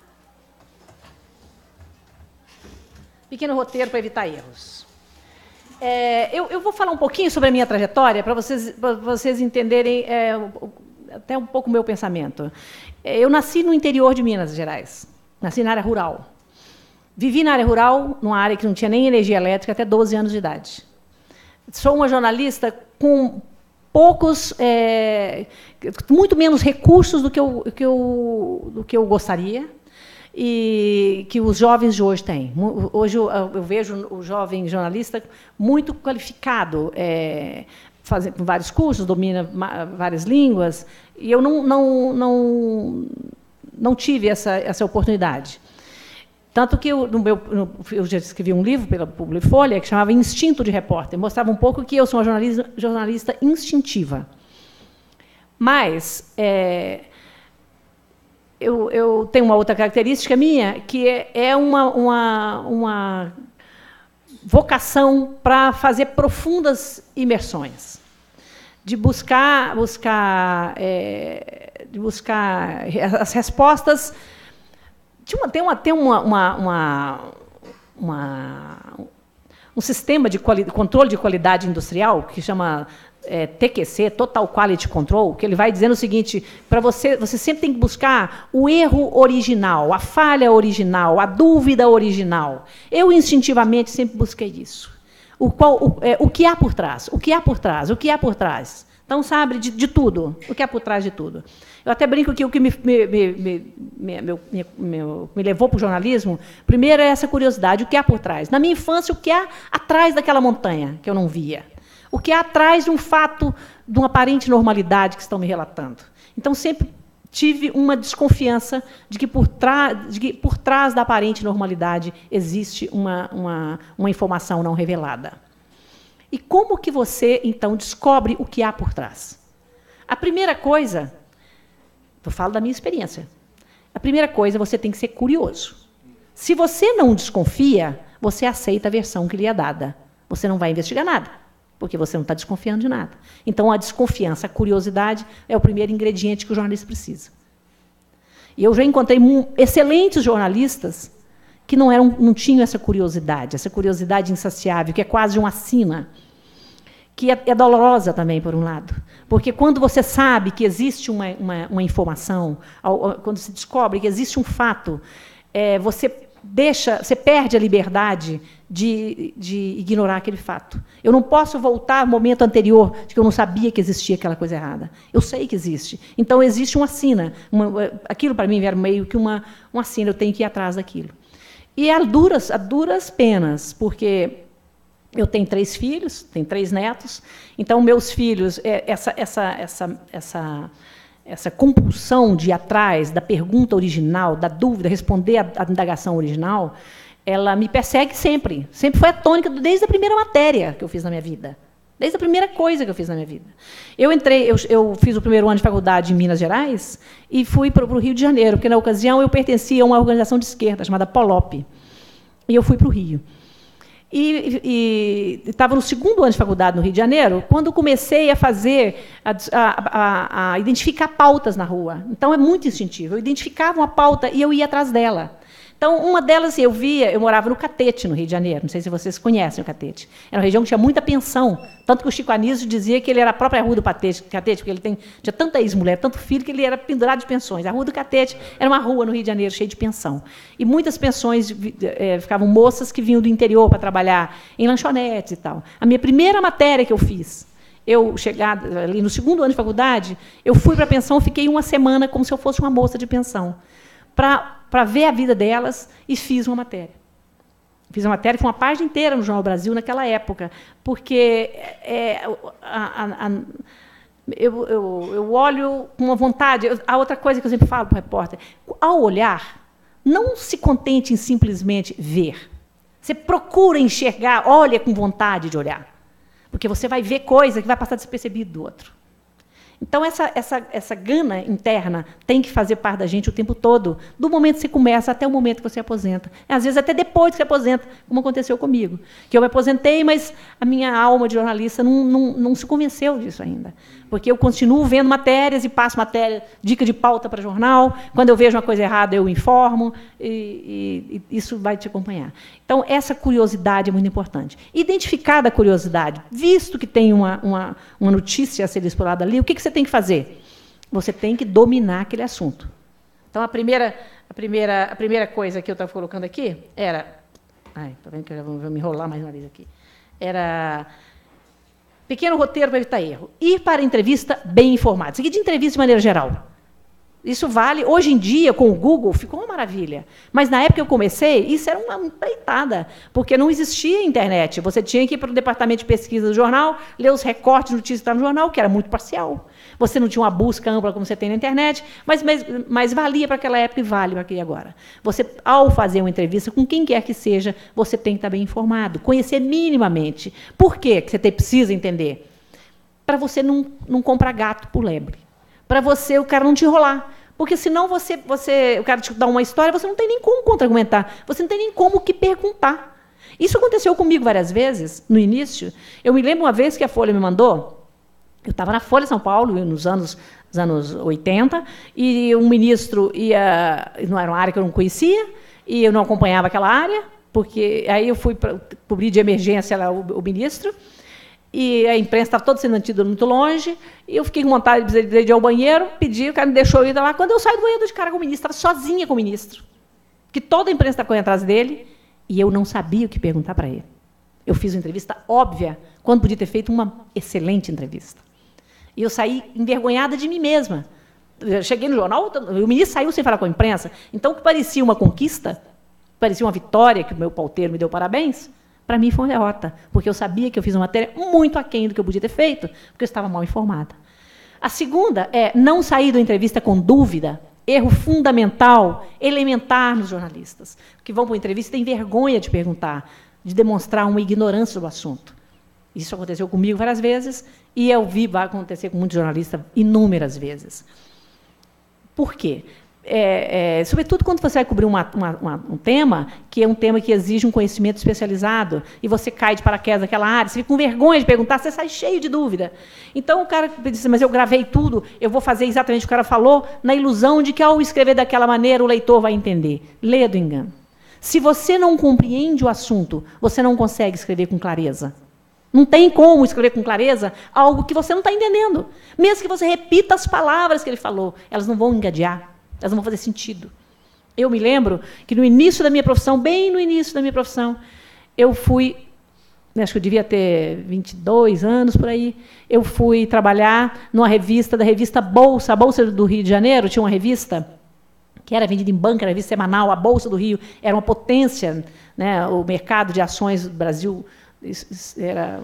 Pequeno roteiro para evitar erros. É, eu, eu vou falar um pouquinho sobre a minha trajetória, para vocês, para vocês entenderem é, até um pouco o meu pensamento. É, eu nasci no interior de Minas Gerais, nasci na área rural. Vivi na área rural, numa área que não tinha nem energia elétrica, até doze anos de idade. Sou uma jornalista com poucos, é, muito menos recursos do que eu, que eu, do que eu gostaria e que os jovens de hoje têm. Hoje eu, eu vejo o jovem jornalista muito qualificado, é, fazendo vários cursos, domina várias línguas, e eu não, não, não, não tive essa, essa oportunidade. Tanto que eu, no meu, no, eu já escrevi um livro pela Publifolha que chamava Instinto de Repórter. Mostrava um pouco que eu sou uma jornalista, jornalista instintiva. Mas é, eu, eu tenho uma outra característica minha, que é, é uma, uma, uma vocação para fazer profundas imersões, de buscar, buscar, é, de buscar as respostas. Tem, uma, tem uma, uma, uma, uma, um sistema de quali, controle de qualidade industrial que chama é, T Q C, Total Quality Control, que ele vai dizendo o seguinte: para você, você sempre tem que buscar o erro original, a falha original, a dúvida original. Eu instintivamente sempre busquei isso. O, qual, o, é, o que há por trás? O que há por trás? O que há por trás? Então, sabe, de, de tudo. O que há por trás de tudo. Eu até brinco que o que me, me, me, me, me, me, me levou para o jornalismo, primeiro é essa curiosidade, o que há por trás. Na minha infância, o que há atrás daquela montanha que eu não via? O que há atrás de um fato, de uma aparente normalidade que estão me relatando? Então, sempre tive uma desconfiança de que por, de que por trás da aparente normalidade existe uma, uma, uma informação não revelada. E como que você, então, descobre o que há por trás? A primeira coisa... Eu falo da minha experiência. A primeira coisa, você tem que ser curioso. Se você não desconfia, você aceita a versão que lhe é dada. Você não vai investigar nada, porque você não está desconfiando de nada. Então, a desconfiança, a curiosidade, é o primeiro ingrediente que o jornalista precisa. E eu já encontrei excelentes jornalistas que não, eram, não tinham essa curiosidade, essa curiosidade insaciável, que é quase uma sina, que é, é dolorosa também, por um lado. Porque quando você sabe que existe uma, uma, uma informação, quando se descobre que existe um fato, é, você deixa, você perde a liberdade de, de ignorar aquele fato. Eu não posso voltar ao momento anterior de que eu não sabia que existia aquela coisa errada. Eu sei que existe. Então, existe uma sina. Uma, aquilo, para mim, era meio que uma, uma sina, eu tenho que ir atrás daquilo. E a duras, a duras penas, porque... Eu tenho três filhos, tenho três netos, então meus filhos, essa, essa, essa, essa, essa compulsão de ir atrás da pergunta original, da dúvida, responder à indagação original, ela me persegue sempre. Sempre foi a tônica desde a primeira matéria que eu fiz na minha vida. Desde a primeira coisa que eu fiz na minha vida. Eu entrei, eu, eu fiz o primeiro ano de faculdade em Minas Gerais e fui para o Rio de Janeiro, porque na ocasião eu pertencia a uma organização de esquerda chamada Polop. E eu fui para o Rio. E estava no segundo ano de faculdade no Rio de Janeiro, quando comecei a fazer, a, a, a identificar pautas na rua. Então, é muito instintivo. Eu identificava uma pauta e eu ia atrás dela. Então, uma delas, eu via, eu morava no Catete, no Rio de Janeiro, não sei se vocês conhecem o Catete. Era uma região que tinha muita pensão, tanto que o Chico Anísio dizia que ele era a própria Rua do Catete, porque ele tem, tinha tanta ex-mulher, tanto filho, que ele era pendurado de pensões. A Rua do Catete era uma rua no Rio de Janeiro, cheia de pensão. E muitas pensões, é, ficavam moças que vinham do interior para trabalhar em lanchonetes e tal. A minha primeira matéria que eu fiz, eu, chegada ali no segundo ano de faculdade, eu fui para a pensão, fiquei uma semana como se eu fosse uma moça de pensão, para para ver a vida delas, e fiz uma matéria. Fiz uma matéria, foi uma página inteira no Jornal Brasil naquela época, porque é, a, a, a, eu, eu, eu olho com uma vontade. Eu, a outra coisa que eu sempre falo para o repórter, ao olhar, não se contente em simplesmente ver. Você procura enxergar, olha com vontade de olhar, porque você vai ver coisa que vai passar despercebido do outro. Então, essa, essa, essa gana interna tem que fazer parte da gente o tempo todo, do momento que você começa até o momento que você aposenta. Às vezes, até depois que você aposenta, como aconteceu comigo. Que eu me aposentei, mas a minha alma de jornalista não, não, não se convenceu disso ainda. Porque eu continuo vendo matérias e passo matéria, dica de pauta para jornal. Quando eu vejo uma coisa errada, eu informo, e, e, e isso vai te acompanhar. Então, essa curiosidade é muito importante. Identificar a curiosidade, visto que tem uma, uma, uma notícia a ser explorada ali, o que, que você tem que fazer? Você tem que dominar aquele assunto. Então, a primeira, A primeira, a primeira coisa que eu estava colocando aqui era... Ai, tá vendo que eu já vou me enrolar mais uma vez aqui. Era... Pequeno roteiro para evitar erro. Ir para a entrevista bem informado. Isso aqui de entrevista de maneira geral. Isso vale, hoje em dia, com o Google, ficou uma maravilha. Mas, na época que eu comecei, isso era uma empreitada, porque não existia internet. Você tinha que ir para o departamento de pesquisa do jornal, ler os recortes de notícias que estavam no jornal, que era muito parcial. Você não tinha uma busca ampla como você tem na internet, mas, mas, mas valia para aquela época e vale para aqui agora. Você, ao fazer uma entrevista com quem quer que seja, você tem que estar bem informado, conhecer minimamente. Por quê que você tem, precisa entender? Para você não, não comprar gato por lebre. Para você, o cara não te enrolar. Porque, senão, você, você, o cara te dá uma história, você não tem nem como contra-argumentar. Você não tem nem como o que perguntar. Isso aconteceu comigo várias vezes, no início. Eu me lembro uma vez que a Folha me mandou, eu estava na Folha São Paulo, nos anos, nos anos oitenta, e um ministro ia... Não era uma área que eu não conhecia, e eu não acompanhava aquela área, porque aí eu fui para cobrir de emergência lá, o, o ministro, e a imprensa estava toda sendo mantida muito longe, e eu fiquei com vontade de ir ao banheiro, pedi, o cara me deixou eu ir lá. Quando eu saí do banheiro, de cara com o ministro, estava sozinha com o ministro, que toda a imprensa estava correndo atrás dele, e eu não sabia o que perguntar para ele. Eu fiz uma entrevista óbvia, quando podia ter feito uma excelente entrevista. E eu saí envergonhada de mim mesma. Eu cheguei no jornal, o ministro saiu sem falar com a imprensa, então o que parecia uma conquista, parecia uma vitória, que o meu pauteiro me deu parabéns, para mim foi uma derrota, porque eu sabia que eu fiz uma matéria muito aquém do que eu podia ter feito, porque eu estava mal informada. A segunda é não sair da entrevista com dúvida, erro fundamental, elementar nos jornalistas, que vão para uma entrevista e têm vergonha de perguntar, de demonstrar uma ignorância do assunto. Isso aconteceu comigo várias vezes, e eu vi vai acontecer com muitos jornalistas inúmeras vezes. Por quê? É, é, sobretudo quando você vai cobrir uma, uma, uma, um tema, que é um tema que exige um conhecimento especializado, e você cai de paraquedas naquela área, você fica com vergonha de perguntar, você sai cheio de dúvida. Então, o cara disse, mas eu gravei tudo, eu vou fazer exatamente o que o cara falou, na ilusão de que, ao escrever daquela maneira, o leitor vai entender. Leia do engano. Se você não compreende o assunto, você não consegue escrever com clareza. Não tem como escrever com clareza algo que você não está entendendo. Mesmo que você repita as palavras que ele falou, elas não vão engadear. Elas não vão fazer sentido. Eu me lembro que, no início da minha profissão, bem no início da minha profissão, eu fui, acho que eu devia ter vinte e dois anos, por aí, eu fui trabalhar numa revista, da revista Bolsa, a Bolsa do Rio de Janeiro, tinha uma revista que era vendida em banca, era revista semanal, a Bolsa do Rio era uma potência, né, o mercado de ações do Brasil era,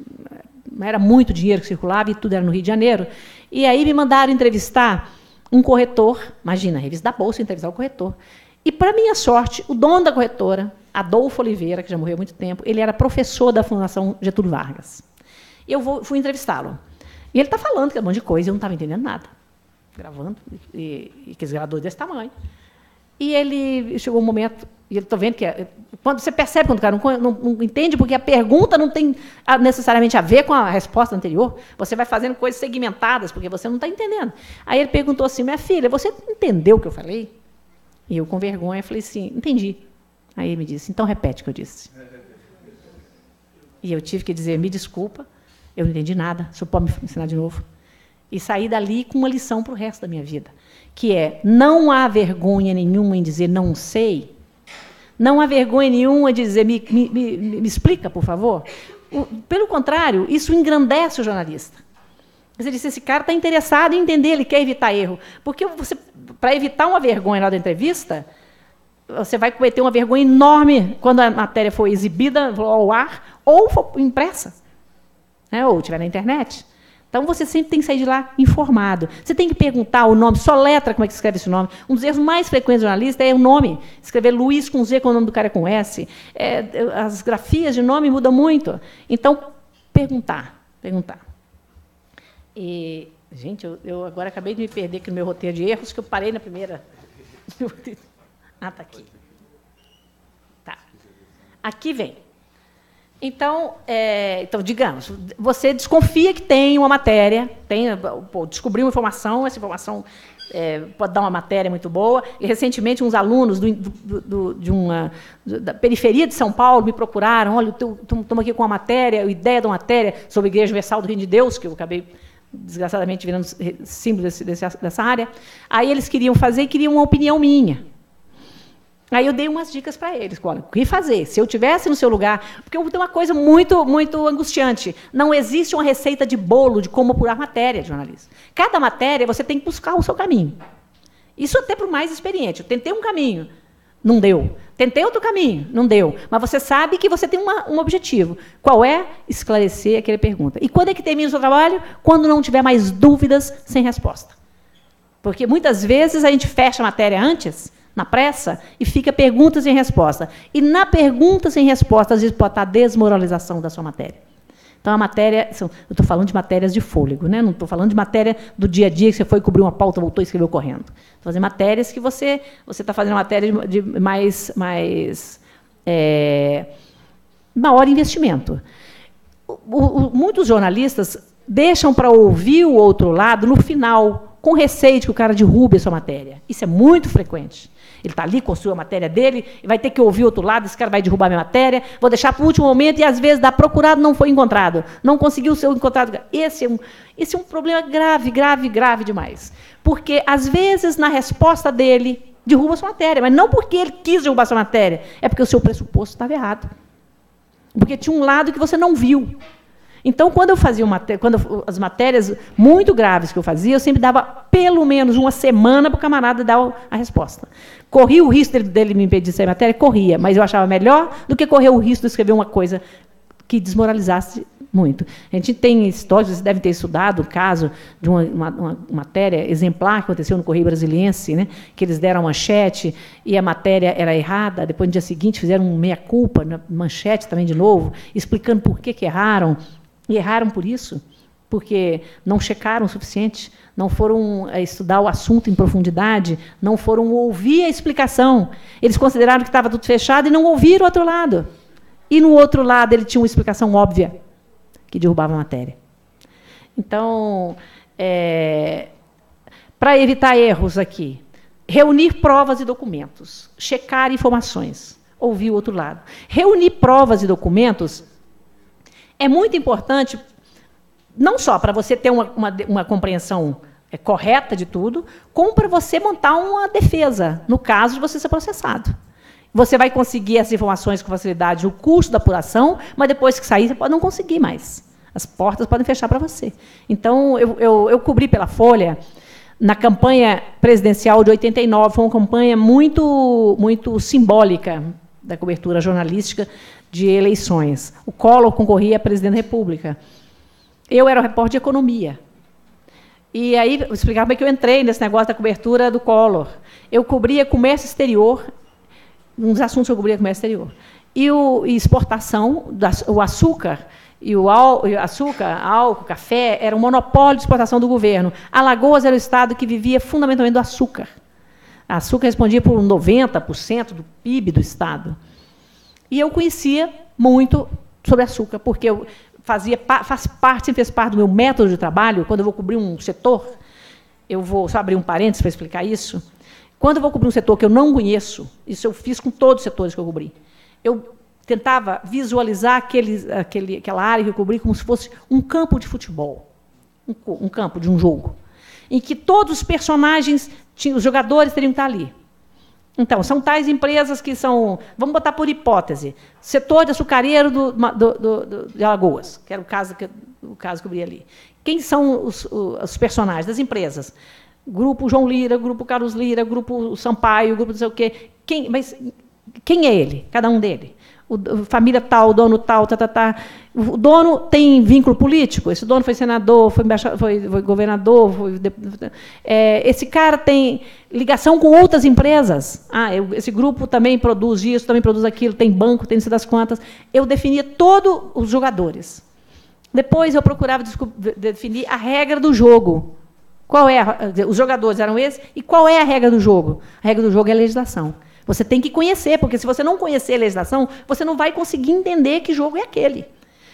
era muito dinheiro que circulava, e tudo era no Rio de Janeiro. E aí me mandaram entrevistar um corretor, imagina, a revista da Bolsa, entrevistar o corretor. E, para minha sorte, o dono da corretora, Adolfo Oliveira, que já morreu há muito tempo, ele era professor da Fundação Getúlio Vargas. E eu vou, fui entrevistá-lo. E ele está falando que é um monte de coisa, e eu não estava entendendo nada. Gravando, e, e que gravador desse tamanho. E ele chegou um momento, e eu estou vendo que é, quando você percebe quando o cara não, não, não entende, porque a pergunta não tem necessariamente a ver com a resposta anterior, você vai fazendo coisas segmentadas, porque você não está entendendo. Aí ele perguntou assim, minha filha, você entendeu o que eu falei? E eu, com vergonha, falei assim, entendi. Aí ele me disse, então repete o que eu disse. E eu tive que dizer, me desculpa, eu não entendi nada, o senhor pode me ensinar de novo? E saí dali com uma lição para o resto da minha vida, que é, não há vergonha nenhuma em dizer não sei, não há vergonha nenhuma de dizer, me, me, me, me explica, por favor. O, pelo contrário, isso engrandece o jornalista. Você disse, esse cara está interessado em entender, ele quer evitar erro. Porque você, para evitar uma vergonha lá da entrevista, você vai cometer uma vergonha enorme quando a matéria for exibida ao ar ou for impressa, né, ou estiver na internet. Então, você sempre tem que sair de lá informado. Você tem que perguntar o nome, só letra como é que se escreve esse nome. Um dos erros mais frequentes do jornalista é o nome. Escrever Luiz com Z, quando o nome do cara é com S. É, as grafias de nome mudam muito. Então, perguntar. Perguntar. E, gente, eu, eu agora acabei de me perder aqui no meu roteiro de erros, que eu parei na primeira. Ah, está aqui. Tá. Aqui vem. Então, é, então, digamos, você desconfia que tem uma matéria, tem, pô, descobriu uma informação, essa informação é, pode dar uma matéria muito boa. E, recentemente, uns alunos do, do, do, de uma, da periferia de São Paulo me procuraram, olha, estamos aqui com uma matéria, a ideia de uma matéria sobre a Igreja Universal do Reino de Deus, que eu acabei, desgraçadamente, virando símbolo desse, desse, dessa área. Aí eles queriam fazer e queriam uma opinião minha. Aí eu dei umas dicas para eles. Olha, o que fazer? Se eu tivesse no seu lugar... Porque tem uma coisa muito, muito angustiante. Não existe uma receita de bolo de como apurar matéria de jornalismo. Cada matéria você tem que buscar o seu caminho. Isso até para o mais experiente. Eu tentei um caminho, não deu. Tentei outro caminho, não deu. Mas você sabe que você tem uma, um objetivo. Qual é? Esclarecer aquela pergunta. E quando é que termina o seu trabalho? Quando não tiver mais dúvidas sem resposta. Porque muitas vezes a gente fecha a matéria antes, na pressa, e fica perguntas sem resposta. E na pergunta sem resposta, às vezes pode estar a desmoralização da sua matéria. Então, a matéria... São, eu estou falando de matérias de fôlego, né? Não estou falando de matéria do dia a dia, que você foi cobrir uma pauta, voltou e escreveu correndo. Estou fazendo matérias que você você está fazendo matéria de, de mais, mais é, maior investimento. O, o, muitos jornalistas deixam para ouvir o outro lado no final, com receio de que o cara derrube a sua matéria. Isso é muito frequente. Ele está ali, construiu a matéria dele, e vai ter que ouvir o outro lado, esse cara vai derrubar a minha matéria, vou deixar para o último momento, e, às vezes, dá procurado, não foi encontrado, não conseguiu ser encontrado. Esse é, um, esse é um problema grave, grave, grave demais. Porque, às vezes, na resposta dele, derruba a sua matéria, mas não porque ele quis derrubar a sua matéria, é porque o seu pressuposto estava errado. Porque tinha um lado que você não viu. Então, quando eu fazia uma, quando eu, as matérias muito graves que eu fazia, eu sempre dava pelo menos uma semana para o camarada dar a resposta. Corria o risco dele, dele me impedir de sair matéria? Corria, mas eu achava melhor do que correr o risco de escrever uma coisa que desmoralizasse muito. A gente tem histórias, vocês devem ter estudado o caso de uma, uma, uma matéria exemplar que aconteceu no Correio Brasiliense, né, que eles deram a manchete e a matéria era errada, depois, no dia seguinte, fizeram um meia-culpa, na manchete também de novo, explicando por que, que erraram. E erraram por isso, porque não checaram o suficiente, não foram estudar o assunto em profundidade, não foram ouvir a explicação. Eles consideraram que estava tudo fechado e não ouviram o outro lado. E, no outro lado, ele tinha uma explicação óbvia, que derrubava a matéria. Então, é, para evitar erros aqui, reunir provas e documentos, checar informações, ouvir o outro lado. Reunir provas e documentos é muito importante, não só para você ter uma, uma, uma compreensão é, correta de tudo, como para você montar uma defesa, no caso de você ser processado. Você vai conseguir essas informações com facilidade no curso da apuração, mas depois que sair, você pode não conseguir mais. As portas podem fechar para você. Então, eu, eu, eu cobri pela Folha, na campanha presidencial de oitenta e nove, foi uma campanha muito, muito simbólica da cobertura jornalística de eleições. O Collor concorria a presidente da República. Eu era o repórter de economia. E aí, vou explicar como é que eu entrei nesse negócio da cobertura do Collor. Eu cobria comércio exterior, uns assuntos que eu cobria comércio exterior. E, o, e exportação, o açúcar, e o, al, o açúcar, álcool, café, era um monopólio de exportação do governo. Alagoas era o estado que vivia fundamentalmente do açúcar. O açúcar respondia por noventa por cento do P I B do estado. E eu conhecia muito sobre açúcar, porque eu fazia, faz parte, sempre fez parte do meu método de trabalho. Quando eu vou cobrir um setor, eu vou só abrir um parênteses para explicar isso. Quando eu vou cobrir um setor que eu não conheço, isso eu fiz com todos os setores que eu cobri, eu tentava visualizar aquele, aquele, aquela área que eu cobri como se fosse um campo de futebol, um, um campo de um jogo, em que todos os personagens, os jogadores teriam que estar ali. Então, são tais empresas que são, vamos botar por hipótese, setor de açucareiro do, do, do, do, de Alagoas, que era o caso que, o caso que eu vi ali. Quem são os, os personagens das empresas? Grupo João Lira, Grupo Carlos Lira, Grupo Sampaio, Grupo não sei o quê. Quem, mas quem é ele? Cada um dele. O, família tal, o dono tal, tá, tá, tá. O dono tem vínculo político? Esse dono foi senador, foi, foi, foi governador, foi, é, esse cara tem ligação com outras empresas. Ah, eu, esse grupo também produz isso, também produz aquilo, tem banco, tem não sei das quantas. Eu definia todos os jogadores. Depois eu procurava definir a regra do jogo. Qual é a, os jogadores eram esses, e qual é a regra do jogo? A regra do jogo é a legislação. Você tem que conhecer, porque se você não conhecer a legislação, você não vai conseguir entender que jogo é aquele.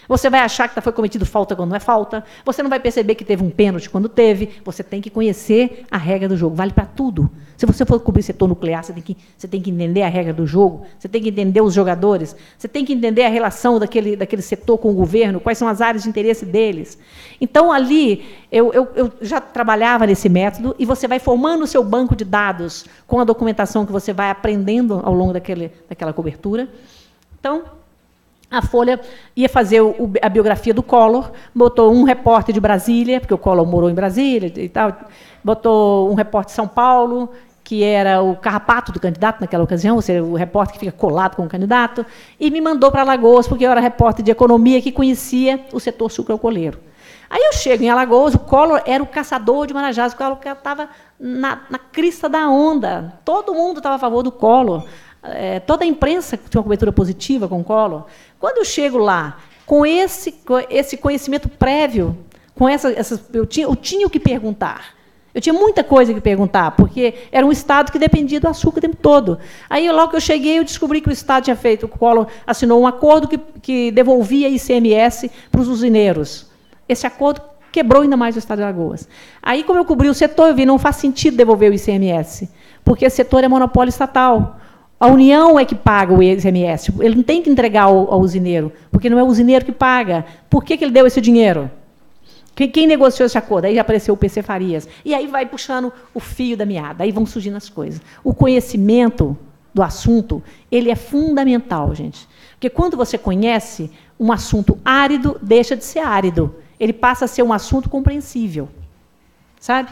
Você vai achar que foi cometido falta quando não é falta. Você não vai perceber que teve um pênalti quando teve. Você tem que conhecer a regra do jogo. Vale para tudo. Se você for cobrir setor nuclear, você tem, que, você tem que entender a regra do jogo. Você tem que entender os jogadores. Você tem que entender a relação daquele, daquele setor com o governo, quais são as áreas de interesse deles. Então, ali, eu, eu, eu já trabalhava nesse método e você vai formando o seu banco de dados com a documentação que você vai aprendendo ao longo daquele, daquela cobertura. Então, a Folha ia fazer o, a biografia do Collor, botou um repórter de Brasília, porque o Collor morou em Brasília e tal, botou um repórter de São Paulo, que era o carrapato do candidato naquela ocasião, ou seja, o repórter que fica colado com o candidato, e me mandou para Alagoas, porque eu era repórter de economia que conhecia o setor sucroalcooleiro. Aí eu chego em Alagoas, o Collor era o caçador de marajás, o Collor estava na, na crista da onda, todo mundo estava a favor do Collor. É, toda a imprensa tinha uma cobertura positiva com o Collor. Quando eu chego lá, com esse, com esse conhecimento prévio, com essa, essas, eu, tinha, eu tinha o que perguntar. Eu tinha muita coisa que perguntar, porque era um Estado que dependia do açúcar o tempo todo. Aí, logo que eu cheguei, eu descobri que o Estado tinha feito, o Collor assinou um acordo que, que devolvia I C M S para os usineiros. Esse acordo quebrou ainda mais o Estado de Alagoas. Aí, como eu cobri o setor, eu vi que não faz sentido devolver o I C M S, porque esse setor é monopólio estatal. A União é que paga o I C M S. Ele não tem que entregar ao, ao usineiro, porque não é o usineiro que paga. Por que, que ele deu esse dinheiro? Quem, quem negociou esse acordo? Aí já apareceu o P C Farias. E aí vai puxando o fio da meada. Aí vão surgindo as coisas. O conhecimento do assunto, ele é fundamental, gente. Porque quando você conhece, um assunto árido deixa de ser árido. Ele passa a ser um assunto compreensível. Sabe?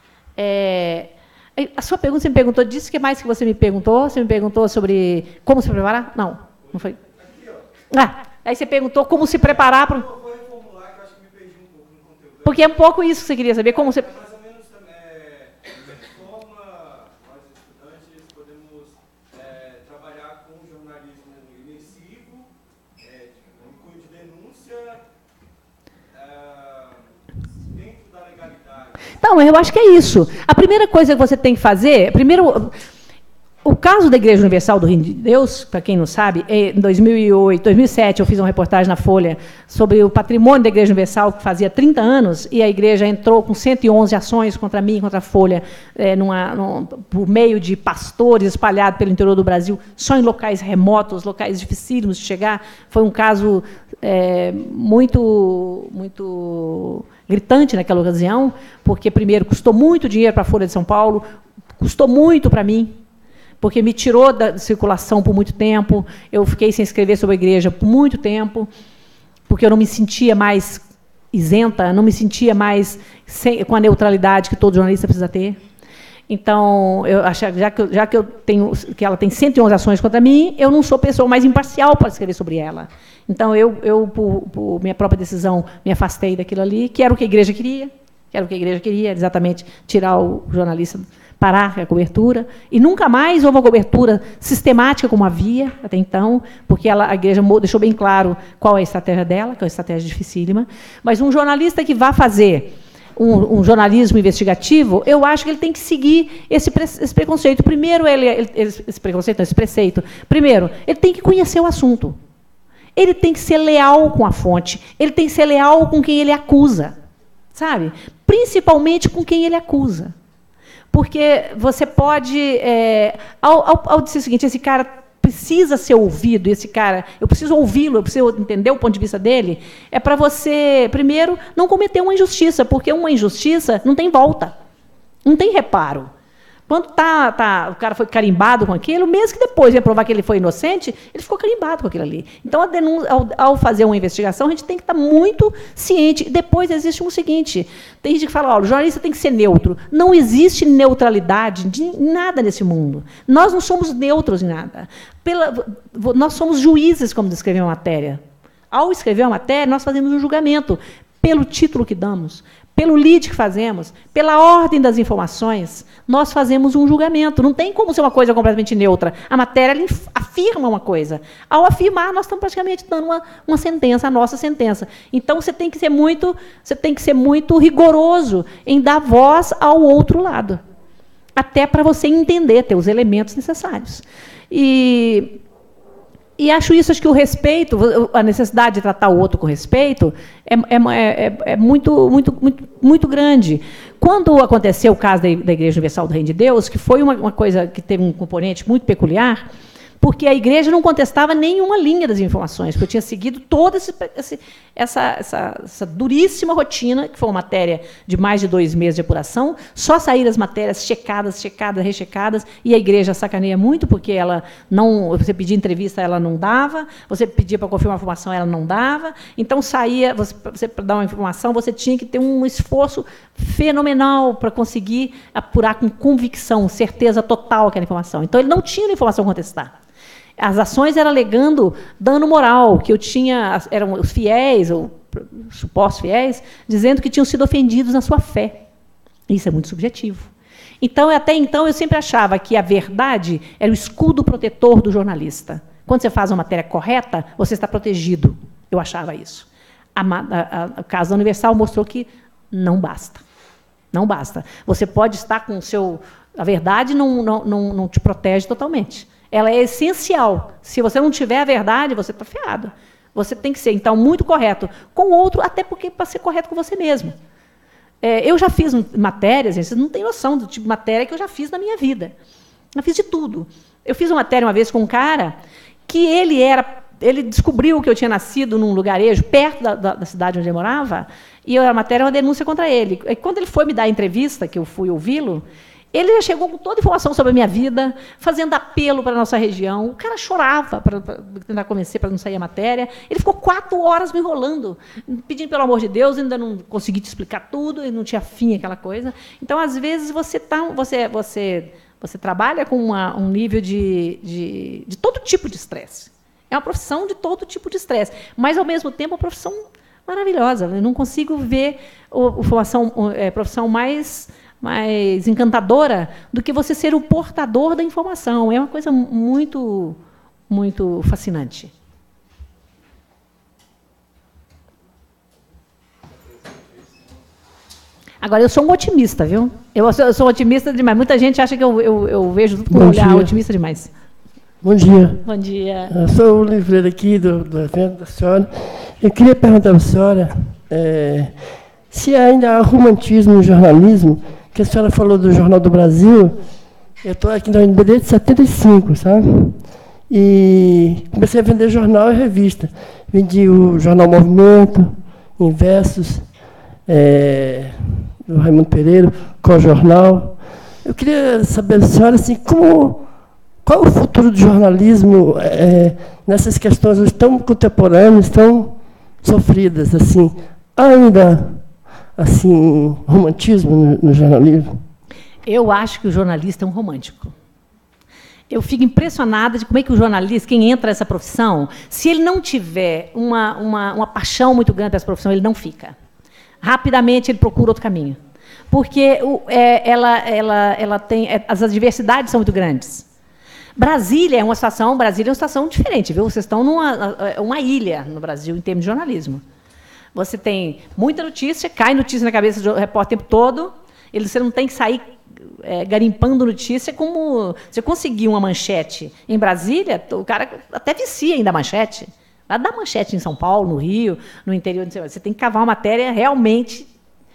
É... A sua pergunta, você me perguntou disso, o que mais que você me perguntou? Você me perguntou sobre como se preparar? Não, não foi. Ah, aí você perguntou como se preparar para... Porque é um pouco isso que você queria saber, como você... Mais ou menos, é, de que forma nós, estudantes, podemos é, trabalhar com jornalismo imersivo, é, de cunho de denúncia, é, dentro da legalidade. Não, eu acho que é isso. A primeira coisa que você tem que fazer... Primeiro, o caso da Igreja Universal do Reino de Deus, para quem não sabe, em dois mil e oito, dois mil e sete, eu fiz uma reportagem na Folha sobre o patrimônio da Igreja Universal, que fazia trinta anos, e a igreja entrou com cento e onze ações contra mim, contra a Folha, é, numa, num, por meio de pastores espalhados pelo interior do Brasil, só em locais remotos, locais dificílimos de chegar. Foi um caso é, muito, muito gritante naquela ocasião, porque, primeiro, custou muito dinheiro para a Folha de São Paulo, custou muito para mim, porque me tirou da circulação por muito tempo, eu fiquei sem escrever sobre a igreja por muito tempo, porque eu não me sentia mais isenta, não me sentia mais sem, com a neutralidade que todo jornalista precisa ter. Então, eu acho, já que, eu, já que, eu tenho, que ela tem cento e onze ações contra mim, eu não sou pessoa mais imparcial para escrever sobre ela. Então, eu, eu por, por minha própria decisão, me afastei daquilo ali, que era o que a igreja queria, que era o que a igreja queria, exatamente tirar o jornalista, parar a cobertura, e nunca mais houve uma cobertura sistemática como havia até então, porque ela, a igreja deixou bem claro qual é a estratégia dela, que é uma estratégia dificílima, mas um jornalista que vá fazer um, um jornalismo investigativo, eu acho que ele tem que seguir esse, pre, esse preconceito. Primeiro, ele, ele, esse preconceito, não, esse preceito. Primeiro, ele tem que conhecer o assunto. Ele tem que ser leal com a fonte, ele tem que ser leal com quem ele acusa, sabe? Principalmente com quem ele acusa. Porque você pode, é, ao, ao, ao dizer o seguinte, esse cara precisa ser ouvido, esse cara, eu preciso ouvi-lo, eu preciso entender o ponto de vista dele, é para você, primeiro, não cometer uma injustiça, porque uma injustiça não tem volta, não tem reparo. Quando tá, tá, o cara foi carimbado com aquilo, mesmo que depois ia provar que ele foi inocente, ele ficou carimbado com aquilo ali. Então, a denúncia, ao, ao fazer uma investigação, a gente tem que estar muito ciente. Depois existe um seguinte, tem gente que fala, ó, o jornalista tem que ser neutro. Não existe neutralidade de nada nesse mundo. Nós não somos neutros em nada. Pela, nós somos juízes, como descrever uma matéria. Ao escrever uma matéria, nós fazemos um julgamento pelo título que damos, pelo lead que fazemos, pela ordem das informações, nós fazemos um julgamento. Não tem como ser uma coisa completamente neutra. A matéria ela afirma uma coisa. Ao afirmar, nós estamos praticamente dando uma, uma sentença, a nossa sentença. Então, você tem que ser muito, você tem que ser muito rigoroso em dar voz ao outro lado, até para você entender, ter os elementos necessários. E E acho isso, acho que o respeito, a necessidade de tratar o outro com respeito, é, é, é, é muito, muito, muito, muito grande. Quando aconteceu o caso da, da Igreja Universal do Reino de Deus, que foi uma, uma coisa que teve um componente muito peculiar, porque a igreja não contestava nenhuma linha das informações, porque eu tinha seguido toda esse, esse, essa, essa, essa duríssima rotina, que foi uma matéria de mais de dois meses de apuração, só saíram as matérias checadas, checadas, rechecadas, e a igreja sacaneia muito, porque ela não, você pedia entrevista, ela não dava, você pedia para confirmar a informação, ela não dava, então saía, você, você para dar uma informação, você tinha que ter um esforço fenomenal para conseguir apurar com convicção, certeza total aquela informação. Então, ele não tinha informação a contestar. As ações eram alegando dano moral, que eu tinha, eram os fiéis, ou supostos fiéis, dizendo que tinham sido ofendidos na sua fé. Isso é muito subjetivo. Então, até então, eu sempre achava que a verdade era o escudo protetor do jornalista. Quando você faz uma matéria correta, você está protegido. Eu achava isso. A, a, a, o caso da Universal mostrou que não basta. Não basta. Você pode estar com o seu... A verdade não, não, não, não te protege totalmente. Ela é essencial. Se você não tiver a verdade, você está ferrado. Você tem que ser, então, muito correto com o outro, até porque para ser correto com você mesmo. É, eu já fiz matérias, gente, vocês não têm noção do tipo de matéria que eu já fiz na minha vida. Eu fiz de tudo. Eu fiz uma matéria uma vez com um cara que ele era... Ele descobriu que eu tinha nascido num lugarejo perto da, da, da cidade onde ele morava, e a matéria era uma denúncia contra ele. E quando ele foi me dar a entrevista, que eu fui ouvi-lo, ele já chegou com toda a informação sobre a minha vida, fazendo apelo para a nossa região. O cara chorava para, para tentar convencer para não sair a matéria. Ele ficou quatro horas me enrolando, pedindo pelo amor de Deus, ainda não consegui te explicar tudo, e não tinha fim aquela coisa. Então, às vezes, você, tá, você, você, você trabalha com uma, um nível de, de, de todo tipo de estresse. É uma profissão de todo tipo de estresse, mas, ao mesmo tempo, uma profissão maravilhosa. Eu não consigo ver a formação, a profissão mais... mais encantadora do que você ser o portador da informação. É uma coisa muito, muito fascinante. Agora, eu sou um otimista, viu? Eu sou, eu sou otimista demais. Muita gente acha que eu, eu, eu vejo tudo com um olhar otimista demais. Bom dia. Bom dia. Eu sou o livreiro aqui do, do evento da senhora. Eu queria perguntar para a senhora é, se ainda há romantismo no jornalismo, que a senhora falou do Jornal do Brasil. Eu estou aqui na U N B desde setenta e cinco, sabe? E comecei a vender jornal e revista. Vendi o Jornal Movimento, Inversos, é, do Raimundo Pereira, Co-Jornal. Eu queria saber da senhora assim, como, qual é o futuro do jornalismo é, nessas questões tão contemporâneas, tão sofridas, assim, ainda... assim, romantismo no, no jornalismo? Eu acho que o jornalista é um romântico. Eu fico impressionada de como é que o jornalista, quem entra nessa profissão, se ele não tiver uma, uma, uma paixão muito grande para essa profissão, ele não fica. Rapidamente ele procura outro caminho. Porque o, é, ela, ela, ela tem, é, as adversidades são muito grandes. Brasília é uma situação, Brasília é uma situação diferente, viu? Vocês estão numa uma ilha no Brasil em termos de jornalismo. Você tem muita notícia, cai notícia na cabeça do repórter o tempo todo, ele, você não tem que sair é, garimpando notícia como... Você conseguir uma manchete em Brasília, o cara até vicia ainda a manchete. Lá dá manchete em São Paulo, no Rio, no interior. Você tem que cavar uma matéria realmente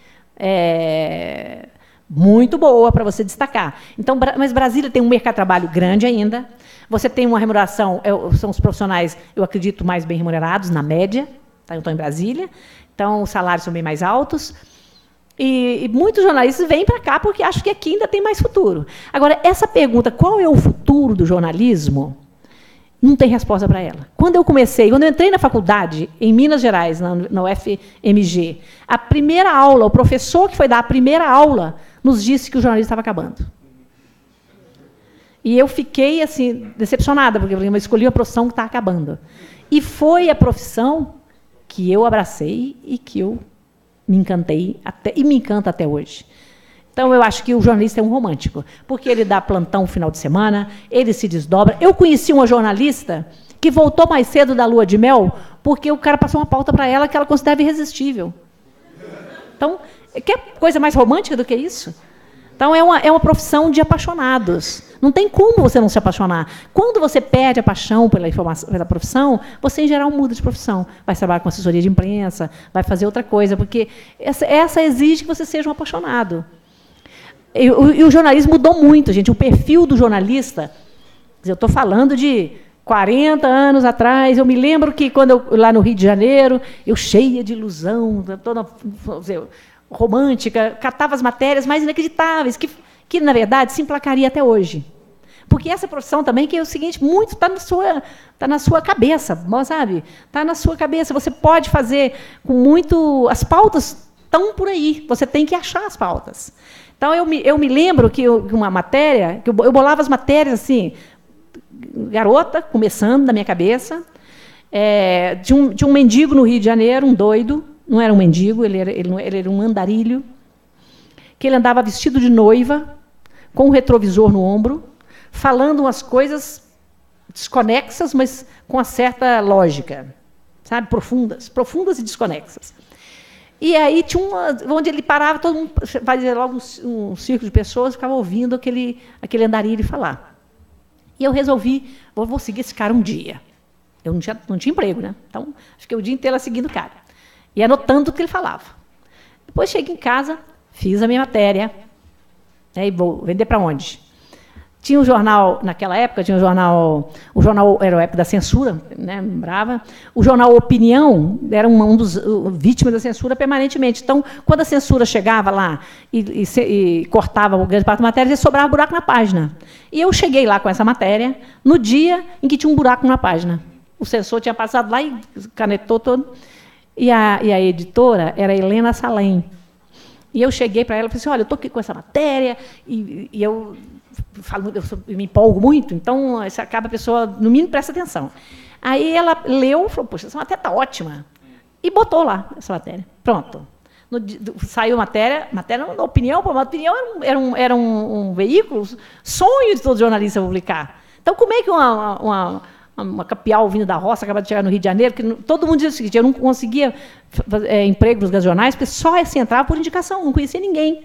é, muito boa para você destacar. Então, mas Brasília tem um mercado de trabalho grande ainda. Você tem uma remuneração, são os profissionais, eu acredito, mais bem remunerados, na média. Eu estou em Brasília, então os salários são bem mais altos. E, e muitos jornalistas vêm para cá porque acham que aqui ainda tem mais futuro. Agora, essa pergunta, qual é o futuro do jornalismo? Não tem resposta para ela. Quando eu comecei, quando eu entrei na faculdade, em Minas Gerais, na, na U F M G, a primeira aula, o professor que foi dar a primeira aula, nos disse que o jornalismo estava acabando. E eu fiquei assim, decepcionada, porque eu escolhi uma profissão que está acabando. E foi a profissão que eu abracei e que eu me encantei, até, e me encanta até hoje. Então, eu acho que o jornalista é um romântico, porque ele dá plantão no final de semana, ele se desdobra. Eu conheci uma jornalista que voltou mais cedo da lua de mel porque o cara passou uma pauta para ela que ela considerava irresistível. Então, quer coisa mais romântica do que isso? Então, é uma, é uma profissão de apaixonados. Não tem como você não se apaixonar. Quando você perde a paixão pela, informação, pela profissão, você, em geral, muda de profissão. Vai trabalhar com assessoria de imprensa, vai fazer outra coisa, porque essa, essa exige que você seja um apaixonado. E o, e o jornalismo mudou muito, gente. O perfil do jornalista, eu estou falando de quarenta anos atrás, eu me lembro que, quando eu, lá no Rio de Janeiro, eu cheia de ilusão, toda dizer, romântica, catava as matérias mais inacreditáveis, que, que, na verdade, se emplacaria até hoje. Porque essa profissão também, que é o seguinte, muito está na sua, tá na sua cabeça, sabe? Está na sua cabeça. Você pode fazer com muito... As pautas estão por aí, você tem que achar as pautas. Então, eu me, eu me lembro que eu, uma matéria, que eu, eu bolava as matérias assim, garota, começando na minha cabeça, é, de, um, de um mendigo no Rio de Janeiro, um doido, não era um mendigo, ele era, ele, ele era um andarilho, que ele andava vestido de noiva, com um retrovisor no ombro, falando umas coisas desconexas, mas com uma certa lógica, sabe, profundas, profundas e desconexas. E aí tinha uma, onde ele parava, todo mundo fazia logo um, um círculo de pessoas, ficava ouvindo aquele, aquele andarilho falar. E eu resolvi, vou, vou seguir esse cara um dia. Eu não tinha, não tinha emprego, né? Então, fiquei o dia inteiro seguindo o cara. E anotando o que ele falava. Depois cheguei em casa, fiz a minha matéria. Né, e vou vender para onde? Tinha um jornal, naquela época, tinha um jornal, o jornal era a época da censura, né, brava. O jornal Opinião era um, um dos uh, vítimas da censura permanentemente. Então, quando a censura chegava lá e, e, e cortava o grande parte da matéria, sobrava buraco na página. E eu cheguei lá com essa matéria no dia em que tinha um buraco na página. O censor tinha passado lá e canetou todo. E a, e a editora era a Helena Salem. E eu cheguei para ela e falei assim, olha, eu estou aqui com essa matéria, e, e eu... Falo, eu, sou, eu me empolgo muito, então isso acaba a pessoa, no mínimo, presta atenção. Aí ela leu e falou, poxa, essa matéria está ótima. E botou lá essa matéria. Pronto. No, do, saiu a matéria, matéria da Opinião, a Opinião era, um, era, um, era um, um veículo, sonho de todo jornalista publicar. Então, como é que uma, uma, uma capial vindo da roça acaba de chegar no Rio de Janeiro, que todo mundo dizia o seguinte, eu não conseguia é, emprego nos jornais, porque só se entrava por indicação, não conhecia ninguém.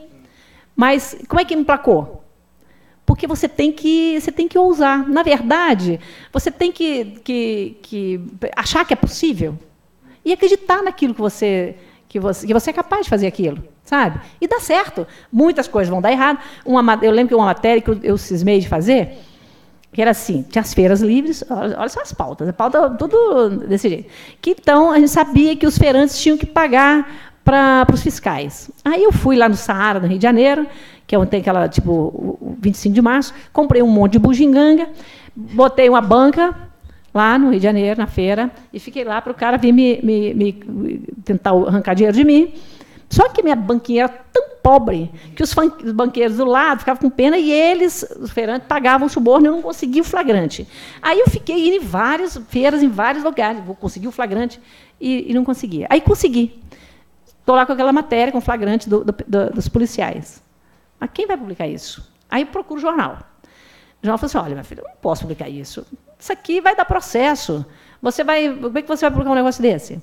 Mas como é que me emplacou? Porque você tem que, você tem que ousar. Na verdade, você tem que, que, que achar que é possível e acreditar naquilo que você, que você, que você é capaz de fazer aquilo, sabe? E dá certo. Muitas coisas vão dar errado. Uma, eu lembro que uma matéria que eu, eu cismei de fazer, que era assim, tinha as feiras livres, olha, olha só as pautas, a pauta tudo desse jeito. Que, então, a gente sabia que os feirantes tinham que pagar para os fiscais. Aí eu fui lá no Saara, no Rio de Janeiro, que é onde tem aquela, tipo, o vinte e cinco de março, comprei um monte de bugiganga, botei uma banca lá no Rio de Janeiro, na feira, e fiquei lá para o cara vir me, me, me tentar arrancar dinheiro de mim. Só que minha banquinha era tão pobre que os, os banqueiros do lado ficavam com pena e eles, os feirantes, pagavam o suborno e eu não conseguia o flagrante. Aí eu fiquei indo em várias feiras, em vários lugares, vou conseguir o flagrante e, e não conseguia. Aí consegui. Estou lá com aquela matéria, com o flagrante do, do, do, dos policiais. Mas quem vai publicar isso? Aí eu procuro o jornal. O jornal falou assim, olha, minha filha, eu não posso publicar isso. Isso aqui vai dar processo. Você vai, como é que você vai publicar um negócio desse?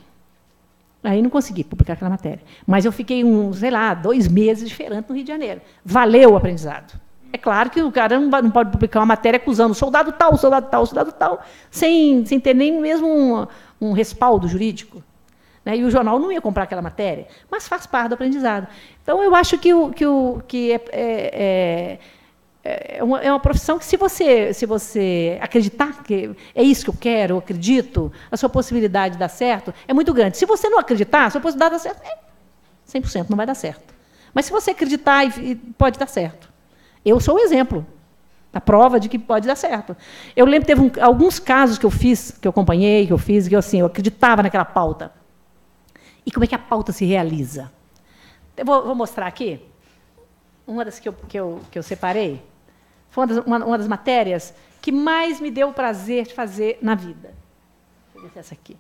Aí não consegui publicar aquela matéria. Mas eu fiquei, um, sei lá, dois meses de feirante no Rio de Janeiro. Valeu o aprendizado. É claro que o cara não, vai, não pode publicar uma matéria acusando soldado tal, soldado tal, soldado tal, sem, sem ter nem mesmo um, um respaldo jurídico. Né? E o jornal não ia comprar aquela matéria, mas faz parte do aprendizado. Então, eu acho que, o, que, o, que é, é, é, uma, é uma profissão que, se você, se você acreditar que é isso que eu quero, eu acredito, a sua possibilidade de dar certo é muito grande. Se você não acreditar, a sua possibilidade de dar certo é cem por cento, não vai dar certo. Mas, se você acreditar, pode dar certo. Eu sou o exemplo da prova de que pode dar certo. Eu lembro que teve um, alguns casos que eu fiz, que eu acompanhei, que eu fiz, que eu, assim, eu acreditava naquela pauta. E como é que a pauta se realiza? Eu vou, vou mostrar aqui. Uma das que eu, que eu, que eu separei foi uma das, uma, uma das matérias que mais me deu o prazer de fazer na vida. Deixa eu ver se é essa aqui.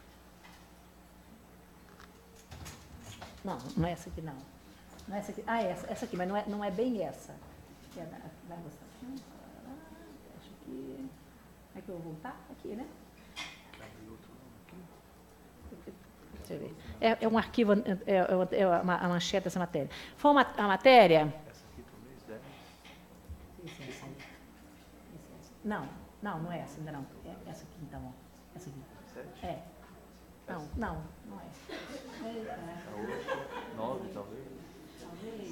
Não, não é essa aqui, não. Não é essa aqui. Ah, é essa, essa aqui, mas não é, não é bem essa. Vai mostrar. Acho que... É que eu vou voltar? Aqui, né? Deixa eu ver. É, é um arquivo, é, é uma, a manchete dessa matéria. Foi uma a matéria... Essa aqui talvez deve. Não, não, não é essa ainda não. É essa aqui, então. Ó. Essa aqui. Sete? É. Não, não, não é. A outra, nove, talvez. Talvez.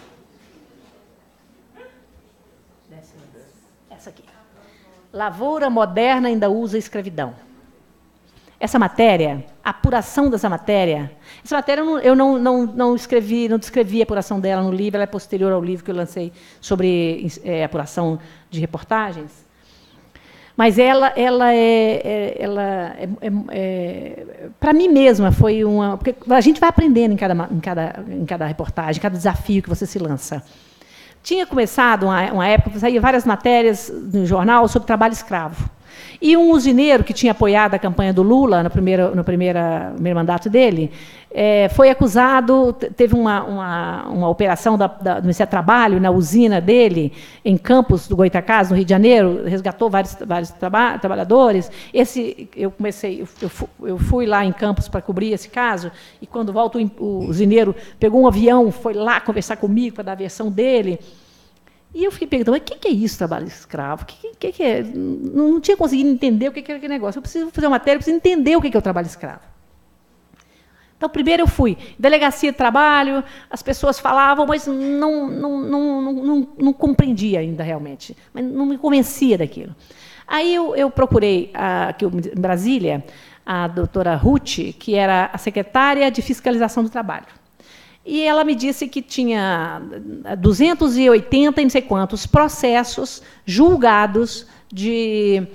Desce, desce. Essa aqui. Lavoura moderna ainda usa escravidão. Essa matéria, a apuração dessa matéria, essa matéria eu não, eu não, não, não escrevi, não descrevi a apuração dela no livro, ela é posterior ao livro que eu lancei sobre é, apuração de reportagens. Mas ela, ela é, é, ela é, é, é para mim mesma foi uma, porque a gente vai aprendendo em cada, em cada, em cada reportagem, cada desafio que você se lança. Tinha começado uma, uma época, saía várias matérias no jornal sobre trabalho escravo. E um usineiro que tinha apoiado a campanha do Lula no primeiro, no primeira, primeiro mandato dele, é, foi acusado, teve uma, uma, uma operação da, da, do Ministério do Trabalho na usina dele, em Campos do Goitacazes, no Rio de Janeiro, resgatou vários, vários traba trabalhadores. Esse, eu comecei, eu, eu, eu fui lá em Campos para cobrir esse caso, e quando volto, o, o usineiro pegou um avião, foi lá conversar comigo para dar a versão dele. E eu fiquei perguntando, mas o que é isso, trabalho escravo? O que, que, que é? Não, não tinha conseguido entender o que era aquele negócio. Eu preciso fazer uma matéria, eu preciso entender o que é o trabalho escravo. Então, primeiro eu fui. Delegacia de trabalho, as pessoas falavam, mas não, não, não, não, não, não compreendia ainda realmente. Mas não me convencia daquilo. Aí eu, eu procurei, aqui em Brasília, a doutora Ruth, que era a secretária de Fiscalização do Trabalho. E ela me disse que tinha duzentos e oitenta e não sei quantos processos julgados de,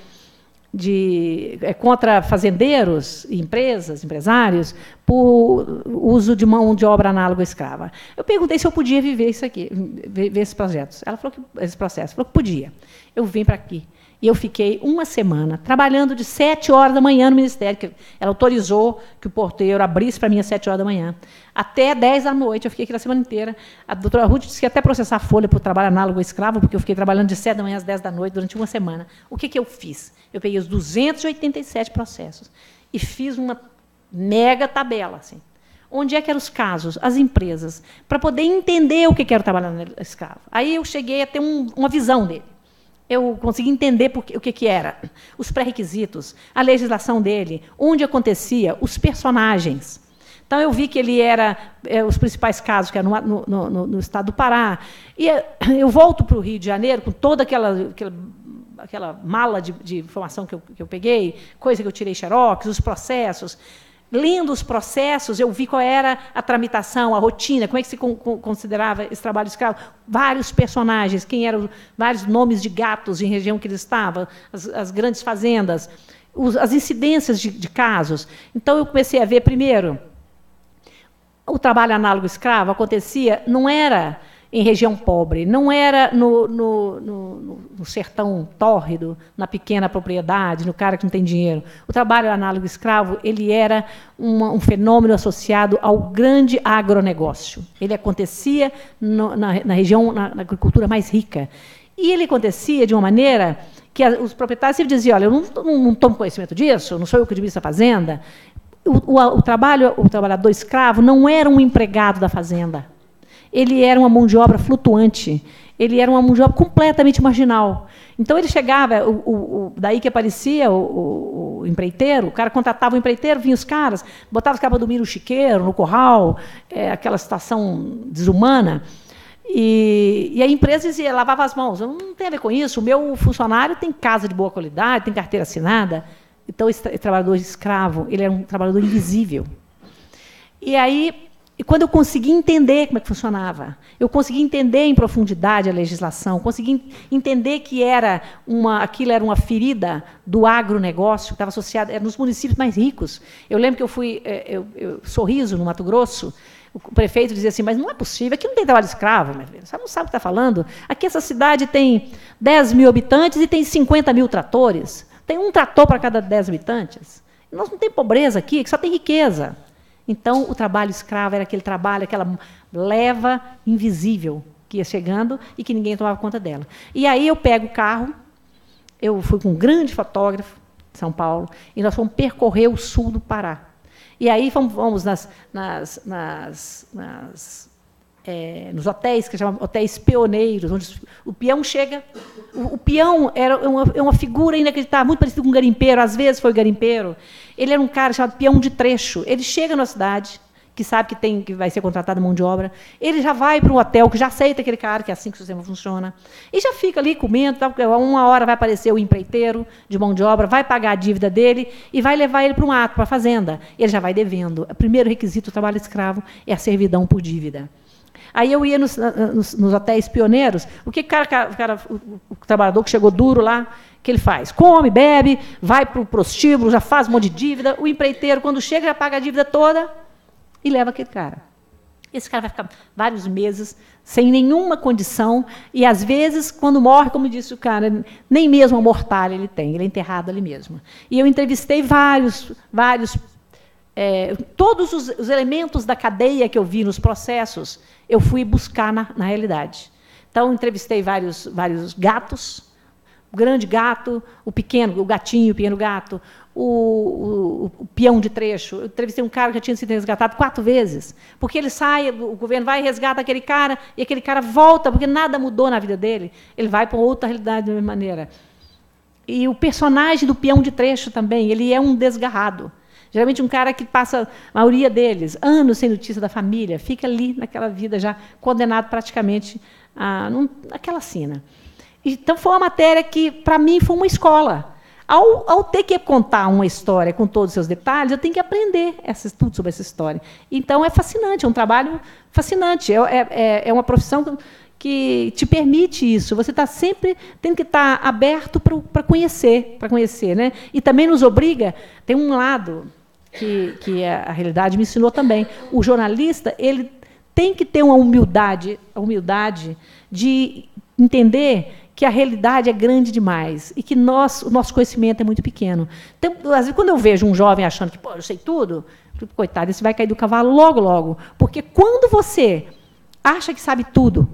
de, é, contra fazendeiros, empresas, empresários, por uso de mão de obra análoga escrava. Eu perguntei se eu podia viver isso aqui, ver esses projetos. Ela falou que esse processo, falou que podia. Eu vim para aqui. E eu fiquei uma semana trabalhando de sete horas da manhã no Ministério, que ela autorizou que o porteiro abrisse para mim às sete horas da manhã. Até dez da noite, eu fiquei aqui a semana inteira. A doutora Ruth disse que ia até processar a Folha por trabalho análogo escravo, porque eu fiquei trabalhando de sete da manhã às dez da noite durante uma semana. O que, que eu fiz? Eu peguei os duzentos e oitenta e sete processos e fiz uma mega tabela, assim. Onde é que eram os casos, as empresas, para poder entender o que era o trabalho escravo. Aí eu cheguei a ter um, uma visão dele. Eu consegui entender por que, o que, que era, os pré-requisitos, a legislação dele, onde acontecia, os personagens. Então, eu vi que ele era, é, os principais casos, que eram no, no, no, no estado do Pará. E eu volto para o Rio de Janeiro, com toda aquela, aquela, aquela mala de, de informação que eu, que eu peguei, coisa que eu tirei xerox, os processos. Lendo os processos, eu vi qual era a tramitação, a rotina, como é que se considerava esse trabalho escravo. Vários personagens, quem eram vários nomes de gatos em região que eles estavam, as, as grandes fazendas, os, as incidências de, de casos. Então, eu comecei a ver, primeiro, o trabalho análogo escravo acontecia, não era em região pobre, não era no, no, no, no sertão tórrido, na pequena propriedade, no cara que não tem dinheiro. O trabalho análogo escravo ele era uma, um fenômeno associado ao grande agronegócio. Ele acontecia no, na, na região, na, na agricultura mais rica. E ele acontecia de uma maneira que a, os proprietários sempre diziam, olha, eu não, não, não tomo conhecimento disso, não sou eu que administro a fazenda. O, o, o, trabalho, o trabalhador escravo não era um empregado da fazenda. Ele era uma mão de obra flutuante, ele era uma mão de obra completamente marginal. Então, ele chegava, o, o, o, daí que aparecia o, o, o empreiteiro, o cara contratava o empreiteiro, vinha os caras, botava os caras para dormir no chiqueiro, no curral, é, aquela situação desumana, e, e a empresa dizia, lavava as mãos, não tem a ver com isso, o meu funcionário tem casa de boa qualidade, tem carteira assinada. Então, esse, esse trabalhador escravo, ele era um trabalhador invisível. E aí... E quando eu consegui entender como é que funcionava, eu consegui entender em profundidade a legislação, consegui entender que era uma, aquilo era uma ferida do agronegócio, que estava associada, era nos municípios mais ricos. Eu lembro que eu fui, eu, eu, Sorriso, no Mato Grosso, o prefeito dizia assim, mas não é possível, aqui não tem trabalho escravo, meu filho, você não sabe o que está falando. Aqui essa cidade tem dez mil habitantes e tem cinquenta mil tratores. Tem um trator para cada dez habitantes. Nós não temos pobreza aqui, que só tem riqueza. Então, o trabalho escravo era aquele trabalho, aquela leva invisível que ia chegando e que ninguém tomava conta dela. E aí eu pego o carro, eu fui com um grande fotógrafo de São Paulo, e nós fomos percorrer o sul do Pará. E aí fomos, fomos nas, nas, nas, nas é, nos hotéis, que chamam hotéis pioneiros, onde o peão chega... O, o peão era uma, uma figura inacreditável, muito parecido com um garimpeiro, às vezes foi garimpeiro. Ele era um cara chamado peão de trecho. Ele chega na cidade, que sabe que, tem, que vai ser contratado mão de obra, ele já vai para um hotel, que já aceita aquele cara, que é assim que o sistema funciona, e já fica ali comendo, tá, uma hora vai aparecer o empreiteiro de mão de obra, vai pagar a dívida dele e vai levar ele para um ato, para a fazenda. Ele já vai devendo. O primeiro requisito do trabalho escravo é a servidão por dívida. Aí eu ia nos, nos, nos hotéis pioneiros, o que o, cara, o, cara, o, o trabalhador que chegou duro lá, que ele faz? Come, bebe, vai para o prostíbulo, já faz um monte de dívida, o empreiteiro, quando chega, já paga a dívida toda e leva aquele cara. Esse cara vai ficar vários meses sem nenhuma condição e, às vezes, quando morre, como disse o cara, nem mesmo a mortalha ele tem, ele é enterrado ali mesmo. E eu entrevistei vários, vários é, todos os, os elementos da cadeia que eu vi nos processos, eu fui buscar na, na realidade. Então, entrevistei vários, vários gatos, o grande gato, o pequeno, o gatinho, o pequeno gato, o, o, o peão de trecho. Eu entrevistei um cara que já tinha sido resgatado quatro vezes, porque ele sai, o governo vai e resgata aquele cara, e aquele cara volta, porque nada mudou na vida dele, ele vai para outra realidade da mesma maneira. E o personagem do peão de trecho também, ele é um desgarrado. Geralmente um cara que passa, a maioria deles, anos sem notícia da família, fica ali naquela vida já condenado praticamente a, num, naquela sina. Então, foi uma matéria que, para mim, foi uma escola. Ao, ao ter que contar uma história com todos os seus detalhes, eu tenho que aprender essa, tudo sobre essa história. Então, é fascinante, é um trabalho fascinante. É, é, é uma profissão que te permite isso. Você está sempre tendo que estar aberto para conhecer, para conhecer, né? E também nos obriga, tem um lado que, que a realidade me ensinou também. O jornalista, ele tem que ter uma humildade, a humildade de entender que a realidade é grande demais e que nós, o nosso conhecimento é muito pequeno. Então, às vezes, quando eu vejo um jovem achando que, pô, eu sei tudo, coitado, esse vai cair do cavalo logo, logo. Porque quando você acha que sabe tudo,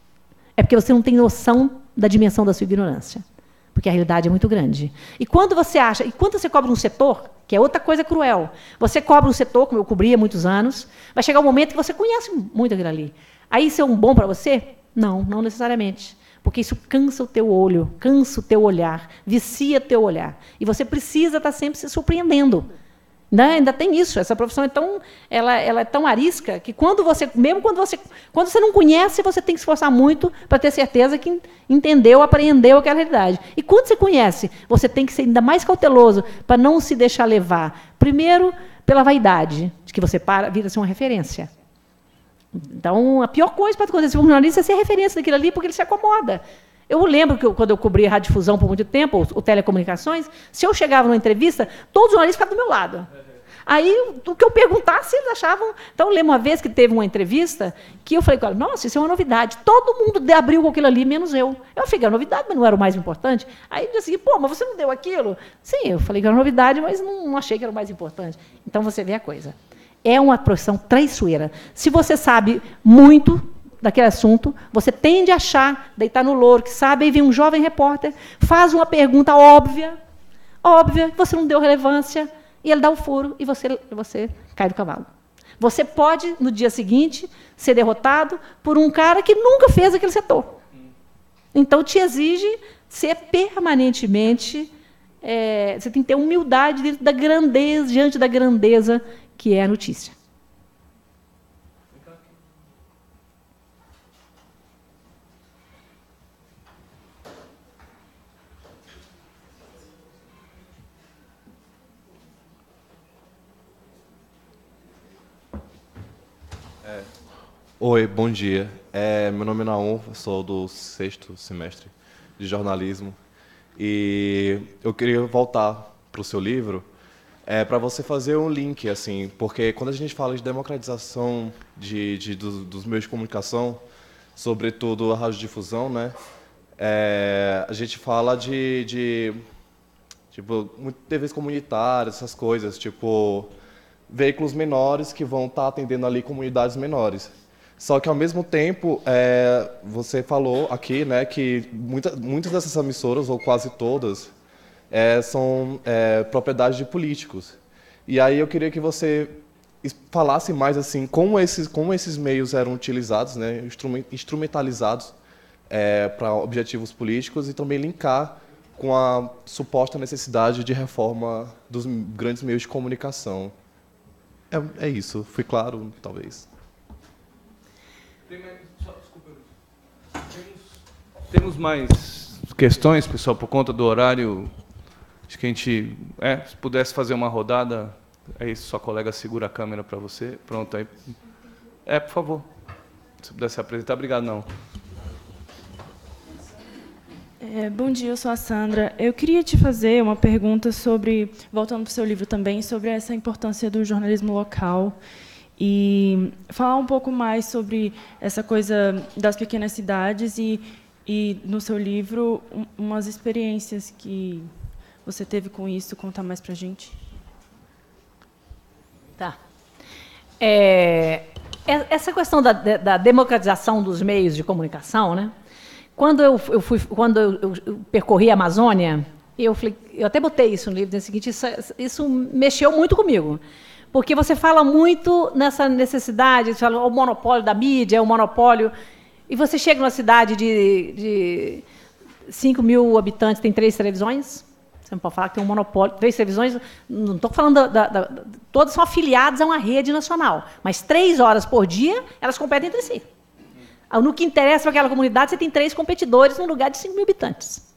é porque você não tem noção da dimensão da sua ignorância. Porque a realidade é muito grande. E quando você acha, e quando você cobra um setor, que é outra coisa cruel, você cobra um setor, como eu cobri há muitos anos, vai chegar um momento que você conhece muito aquilo ali. Aí isso é um bom para você? Não, não necessariamente. Porque isso cansa o teu olho, cansa o teu olhar, vicia o teu olhar. E você precisa estar sempre se surpreendendo. Ainda, ainda tem isso, essa profissão é tão, ela, ela é tão arisca que quando você, mesmo quando você, quando você não conhece, você tem que se esforçar muito para ter certeza que entendeu, apreendeu aquela realidade. E quando você conhece, você tem que ser ainda mais cauteloso para não se deixar levar. Primeiro, pela vaidade, de que você para, vira ser uma referência. Então, a pior coisa para acontecer com um jornalista é ser referência daquilo ali, porque ele se acomoda. Eu lembro que eu, quando eu cobri radiodifusão por muito tempo, ou, ou telecomunicações, se eu chegava numa entrevista, todos os jornalistas ficavam do meu lado. Aí, o que eu perguntasse, eles achavam... Então, eu lembro uma vez que teve uma entrevista que eu falei, nossa, isso é uma novidade. Todo mundo abriu com aquilo ali, menos eu. Eu falei que era novidade, mas não era o mais importante. Aí, eu disse, pô, mas você não deu aquilo? Sim, eu falei que era novidade, mas não, não achei que era o mais importante. Então, você vê a coisa. É uma profissão traiçoeira. Se você sabe muito daquele assunto, você tende a achar, deitar no louro, que sabe, aí vem um jovem repórter, faz uma pergunta óbvia, óbvia, que você não deu relevância, e ele dá o furo, e você, você cai do cavalo. Você pode, no dia seguinte, ser derrotado por um cara que nunca fez aquele setor. Então, te exige ser permanentemente... É, você tem que ter humildade dentro da grandeza, diante da grandeza que é a notícia. É. Oi, bom dia. É, meu nome é Naum, sou do sexto semestre de jornalismo. E eu queria voltar para o seu livro, é, para você fazer um link, assim, porque quando a gente fala de democratização de, de, dos, dos meios de comunicação, sobretudo a radiodifusão, né, é, a gente fala de, de tipo, T Vs comunitárias, essas coisas, tipo, veículos menores que vão estar atendendo ali comunidades menores. Só que, ao mesmo tempo, é, você falou aqui, né, que muita, muitas dessas emissoras, ou quase todas, é, são é, propriedade de políticos. E aí eu queria que você falasse mais assim como esses, como esses meios eram utilizados, né, instrumentalizados é, para objetivos políticos e também linkar com a suposta necessidade de reforma dos grandes meios de comunicação. É, é isso. Fui claro, talvez. Tem mais, só, desculpa, temos, temos mais questões, pessoal, por conta do horário. Acho que a gente, é, se pudesse fazer uma rodada, é isso, sua colega segura a câmera para você. Pronto, aí. É, por favor. Se pudesse apresentar, obrigado, não. É, bom dia, eu sou a Sandra. Eu queria te fazer uma pergunta sobre, voltando para o seu livro também, sobre essa importância do jornalismo local e falar um pouco mais sobre essa coisa das pequenas cidades e, e no seu livro, um, umas experiências que você teve com isso, contar mais para a gente. Tá. É, essa questão da, da democratização dos meios de comunicação, né? Quando eu, eu, fui, quando eu, eu percorri a Amazônia, eu, falei, eu até botei isso no livro, no seguinte, isso, isso mexeu muito comigo. Porque você fala muito nessa necessidade, você fala o monopólio da mídia, o monopólio... E você chega numa cidade de, de cinco mil habitantes, tem três televisões, você não pode falar que tem um monopólio, três televisões, não estou falando... Da, da, da, todas são afiliadas a uma rede nacional, mas três horas por dia, elas competem entre si. No que interessa para aquela comunidade, você tem três competidores num lugar de cinco mil habitantes.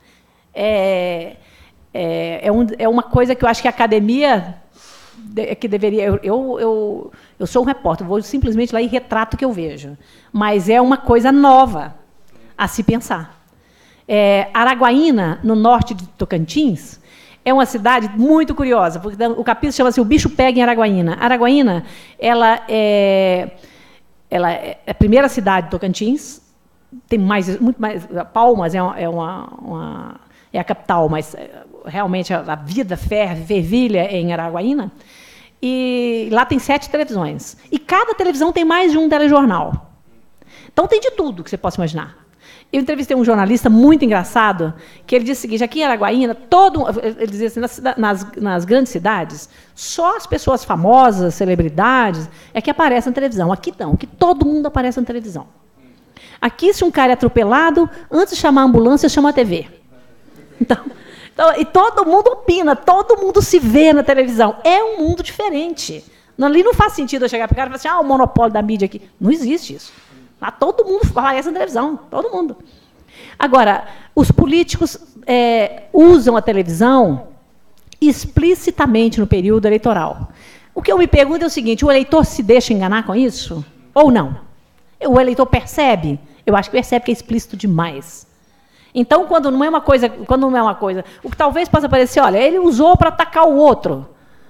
É, é, é, um, é uma coisa que eu acho que a academia de, que deveria... Eu, eu, eu, eu sou um repórter, vou simplesmente lá e retrato o que eu vejo. Mas é uma coisa nova a se pensar. É, Araguaína, no norte de Tocantins, é uma cidade muito curiosa, porque o capítulo chama-se O Bicho Pega em Araguaína. Araguaína, ela é... Ela é a primeira cidade de Tocantins, tem mais, muito mais. Palmas é, uma, é, uma, uma, é a capital, mas realmente a, a vida fervilha em Araguaína. E lá tem sete televisões. E cada televisão tem mais de um telejornal. Então tem de tudo que você possa imaginar. Eu entrevistei um jornalista muito engraçado, que ele disse o seguinte: aqui em Araguaína, todo, ele dizia assim, nas, nas, nas grandes cidades, só as pessoas famosas, celebridades, é que aparecem na televisão. Aqui não, aqui todo mundo aparece na televisão. Aqui, se um cara é atropelado, antes de chamar a ambulância, chama a T V. Então, então, e todo mundo opina, todo mundo se vê na televisão. É um mundo diferente. Ali não faz sentido eu chegar para o cara e falar assim, ah, o monopólio da mídia aqui. Não existe isso. Lá todo mundo aparece na televisão, todo mundo. Agora, os políticos é, usam a televisão explicitamente no período eleitoral. O que eu me pergunto é o seguinte: o eleitor se deixa enganar com isso? Ou não? O eleitor percebe? Eu acho que percebe que é explícito demais. Então, quando não é uma coisa, quando não é uma coisa, o que talvez possa parecer, olha, ele usou para atacar o outro.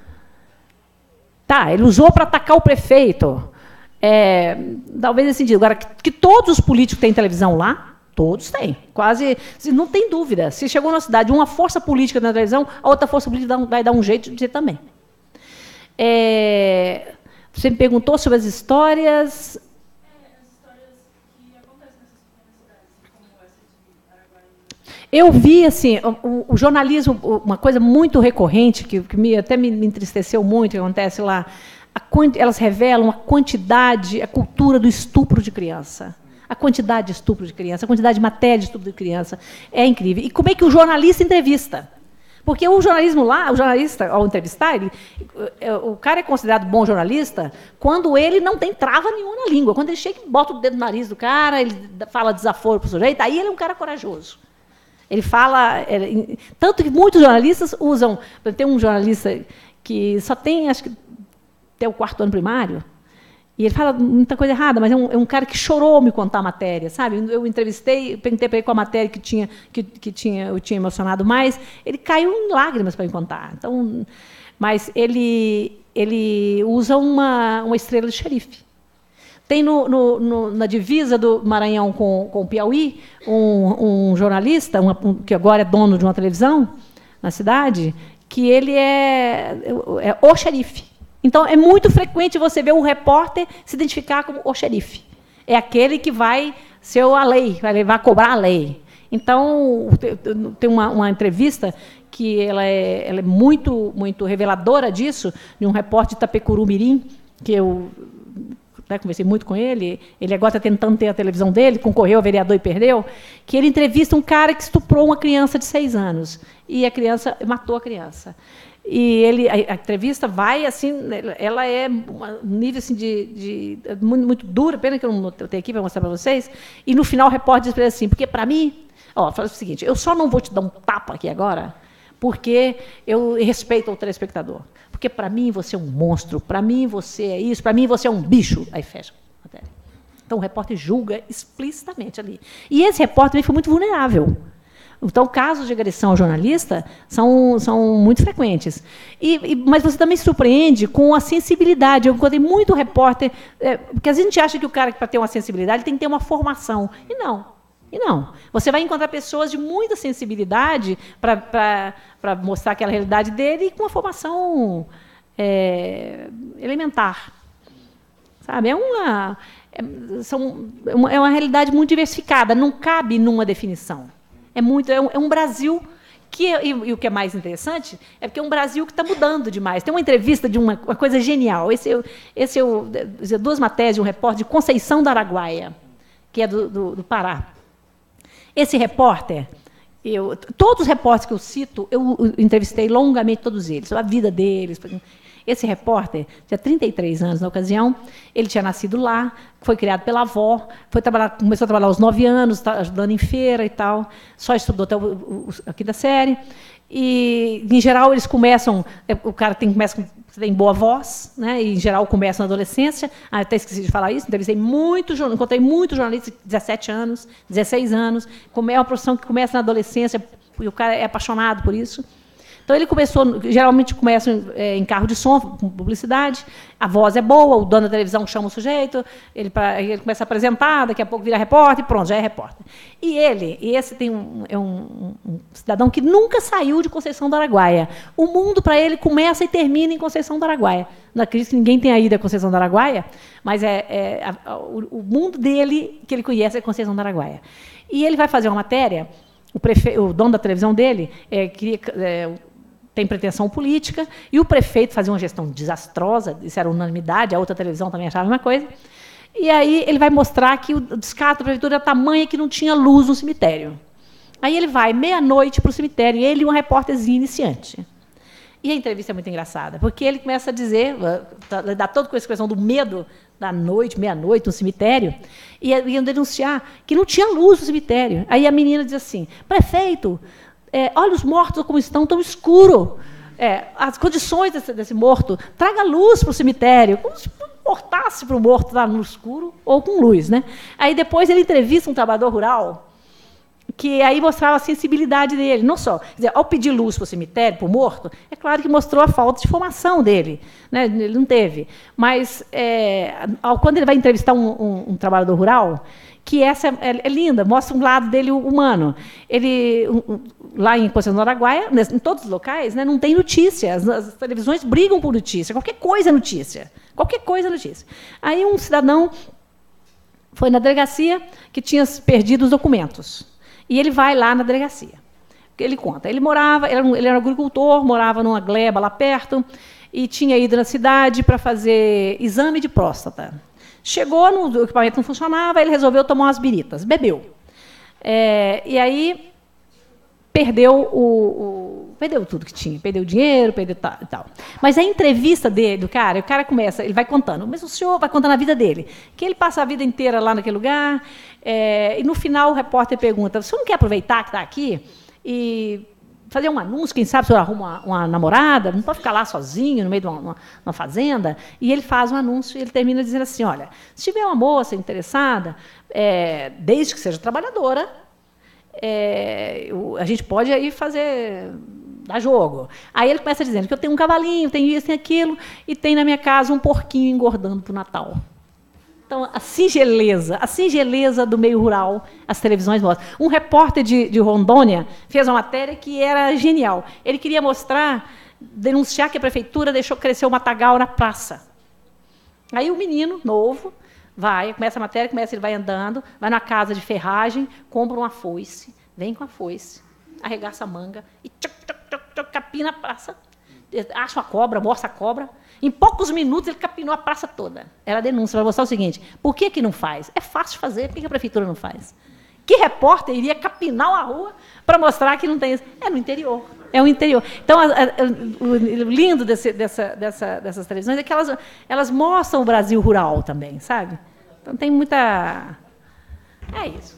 Tá, ele usou para atacar o prefeito. É, talvez nesse sentido. Agora, que, que todos os políticos têm televisão lá, todos têm. Quase, não tem dúvida. Se chegou na cidade uma força política na televisão, a outra força política vai dar um jeito de ter também. É, você me perguntou sobre as histórias... Eu vi, assim, o, o jornalismo, uma coisa muito recorrente, que, que me, até me entristeceu muito, que acontece lá, a, elas revelam a quantidade, a cultura do estupro de criança. A quantidade de estupro de criança, a quantidade de matéria de estupro de criança. É incrível. E como é que o jornalista entrevista? Porque o jornalismo lá, o jornalista, ao entrevistar, ele, o cara é considerado bom jornalista quando ele não tem trava nenhuma na língua. Quando ele chega e bota o dedo no nariz do cara, ele fala desaforo para o sujeito, aí ele é um cara corajoso. Ele fala... Ele, tanto que muitos jornalistas usam... Tem um jornalista que só tem, acho que, até o quarto ano primário, e ele fala muita coisa errada, mas é um, é um cara que chorou me contar a matéria, sabe? Eu entrevistei, perguntei para ele qual a matéria que, tinha, que, que tinha, eu tinha emocionado mais, ele caiu em lágrimas para me contar. Então, mas ele, ele usa uma, uma estrela de xerife. Tem no, no, no, na divisa do Maranhão com, com o Piauí um, um jornalista, uma, um, que agora é dono de uma televisão na cidade, que ele é, é o xerife. Então, é muito frequente você ver um repórter se identificar como o xerife. É aquele que vai ser a lei, vai levar a cobrar a lei. Então, tem uma, uma entrevista que ela é, ela é muito, muito reveladora disso, de um repórter de Itapecuru-Mirim, que eu né, conversei muito com ele, ele agora está tentando ter a televisão dele, concorreu ao vereador e perdeu, que ele entrevista um cara que estuprou uma criança de seis anos, e a criança matou a criança. E ele, a, a entrevista vai assim, ela é um nível assim, de, de muito, muito dura, pena que eu não tenho aqui para mostrar para vocês, e no final o repórter diz para ele assim, porque para mim, ó, fala o seguinte, eu só não vou te dar um tapa aqui agora, porque eu respeito o telespectador. Porque, para mim, você é um monstro, para mim, você é isso, para mim, você é um bicho. Aí fecha a matéria. Então, o repórter julga explicitamente ali. E esse repórter também foi muito vulnerável. Então, casos de agressão ao jornalista são, são muito frequentes. E, e, mas você também se surpreende com a sensibilidade. Eu encontrei muito repórter... É, porque a gente acha que o cara, para ter uma sensibilidade, tem que ter uma formação. E não. E não. Você vai encontrar pessoas de muita sensibilidade para mostrar aquela realidade dele e com uma formação é, elementar. Sabe? É uma, é, são, é, uma, é uma realidade muito diversificada, não cabe numa definição. É, muito, é, um, é um Brasil que, e, e o que é mais interessante, é porque é um Brasil que está mudando demais. Tem uma entrevista de uma, uma coisa genial. Esse, esse eu, duas matérias de um repórter de Conceição do Araguaia, que é do, do, do Pará. Esse repórter, eu, todos os repórteres que eu cito, eu entrevistei longamente todos eles, a vida deles. Esse repórter tinha trinta e três anos na ocasião, ele tinha nascido lá, foi criado pela avó, foi trabalhar, começou a trabalhar aos nove anos, tá, ajudando em feira e tal, só estudou até o, o, a quinta série. E, em geral, eles começam... O cara tem, começa com, tem boa voz, né? E, em geral, começa na adolescência. Ah, até esqueci de falar isso, entrevistei muito, encontrei muitos jornalistas de dezessete anos, dezesseis anos. É uma profissão que começa na adolescência, porque o cara é apaixonado por isso. Então, ele começou, geralmente começa é, em carro de som, com publicidade, a voz é boa, o dono da televisão chama o sujeito, ele, pra, ele começa a apresentar, daqui a pouco vira repórter, e pronto, já é repórter. E ele, e esse tem um, é um, um cidadão que nunca saiu de Conceição do Araguaia. O mundo, para ele, começa e termina em Conceição do Araguaia. Não acredito que ninguém tenha ido a Conceição do Araguaia, mas é, é a, a, o, o mundo dele, que ele conhece, é Conceição do Araguaia. E ele vai fazer uma matéria, o, prefe, o dono da televisão dele é, queria... É, tem pretensão política, e o prefeito fazia uma gestão desastrosa, isso era unanimidade, a outra televisão também achava a mesma coisa, e aí ele vai mostrar que o descaso da prefeitura era tamanho que não tinha luz no cemitério. Aí ele vai, meia-noite, para o cemitério, ele e um repórterzinho iniciante. E a entrevista é muito engraçada, porque ele começa a dizer, dá toda com essa questão do medo da noite, meia-noite, no cemitério, e ia denunciar que não tinha luz no cemitério. Aí a menina diz assim, prefeito, É, olha os mortos como estão tão escuro. É, as condições desse, desse morto, traga luz para o cemitério, como se importasse para o morto estar no escuro ou com luz. Né? Aí depois ele entrevista um trabalhador rural, que aí mostrava a sensibilidade dele. Não só, quer dizer, ao pedir luz para o cemitério, para o morto, é claro que mostrou a falta de formação dele. Né? Ele não teve. Mas, é, ao, quando ele vai entrevistar um, um, um trabalhador rural, que essa é, é linda, mostra um lado dele humano. Ele, um, lá em Conceição do Araguaia, em todos os locais, né, não tem notícia. As, as televisões brigam por notícia. Qualquer coisa é notícia. Qualquer coisa é notícia. Aí um cidadão foi na delegacia que tinha perdido os documentos. E ele vai lá na delegacia. Ele conta. Ele morava, ele era um, ele era um agricultor, morava numa gleba lá perto, e tinha ido na cidade para fazer exame de próstata. Chegou, no, o equipamento não funcionava, ele resolveu tomar umas biritas, bebeu. É, e aí perdeu o, o perdeu tudo que tinha, perdeu o dinheiro, perdeu tal, tal. Mas a entrevista dele, do cara, o cara começa, ele vai contando, mas o senhor vai contando a vida dele, que ele passa a vida inteira lá naquele lugar, é, e no final o repórter pergunta, o senhor não quer aproveitar que está aqui e fazer um anúncio, quem sabe o senhor arruma uma, uma namorada, não pode ficar lá sozinho, no meio de uma, uma, uma fazenda. E ele faz um anúncio e ele termina dizendo assim, olha, se tiver uma moça interessada, é, desde que seja trabalhadora, é, a gente pode aí fazer, dar jogo. Aí ele começa dizendo que eu tenho um cavalinho, tenho isso, tenho aquilo, e tem na minha casa um porquinho engordando para o Natal. Então, a singeleza, a singeleza do meio rural, as televisões mostram. Um repórter de, de Rondônia fez uma matéria que era genial. Ele queria mostrar, denunciar que a prefeitura deixou crescer o matagal na praça. Aí o menino, novo, vai, começa a matéria, começa, ele vai andando, vai na casa de ferragem, compra uma foice, vem com a foice, arregaça a manga e tchuc, tchuc, tchuc, capina a praça, acha uma cobra, mostra a cobra. Em poucos minutos, ele capinou a praça toda. Era a denúncia para mostrar o seguinte, por que que não faz? É fácil de fazer, por que a prefeitura não faz? Que repórter iria capinar uma rua para mostrar que não tem isso? É no interior. É o interior. Então, a, a, o lindo desse, dessa, dessa, dessas televisões é que elas, elas mostram o Brasil rural também, sabe? Então, tem muita... É isso.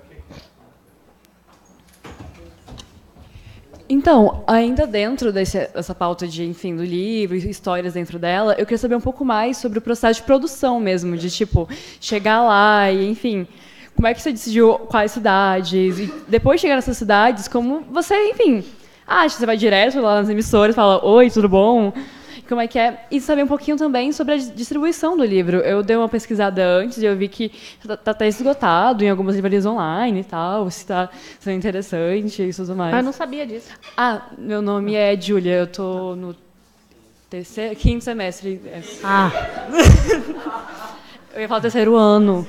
Então, ainda dentro desse, dessa pauta de, enfim, do livro, histórias dentro dela, eu queria saber um pouco mais sobre o processo de produção mesmo, de, tipo, chegar lá e, enfim, como é que você decidiu quais cidades, e depois de chegar nessas cidades, como você, enfim, acha, você vai direto lá nas emissoras, fala, oi, tudo bom? Como é que é? E saber um pouquinho também sobre a distribuição do livro. Eu dei uma pesquisada antes e eu vi que está até esgotado em algumas livrarias online e tal, se está sendo interessante e tudo mais. Ah, eu não sabia disso. Ah, meu nome é Júlia, eu estou no terceiro, quinto semestre. Ah. Eu ia falar terceiro ano.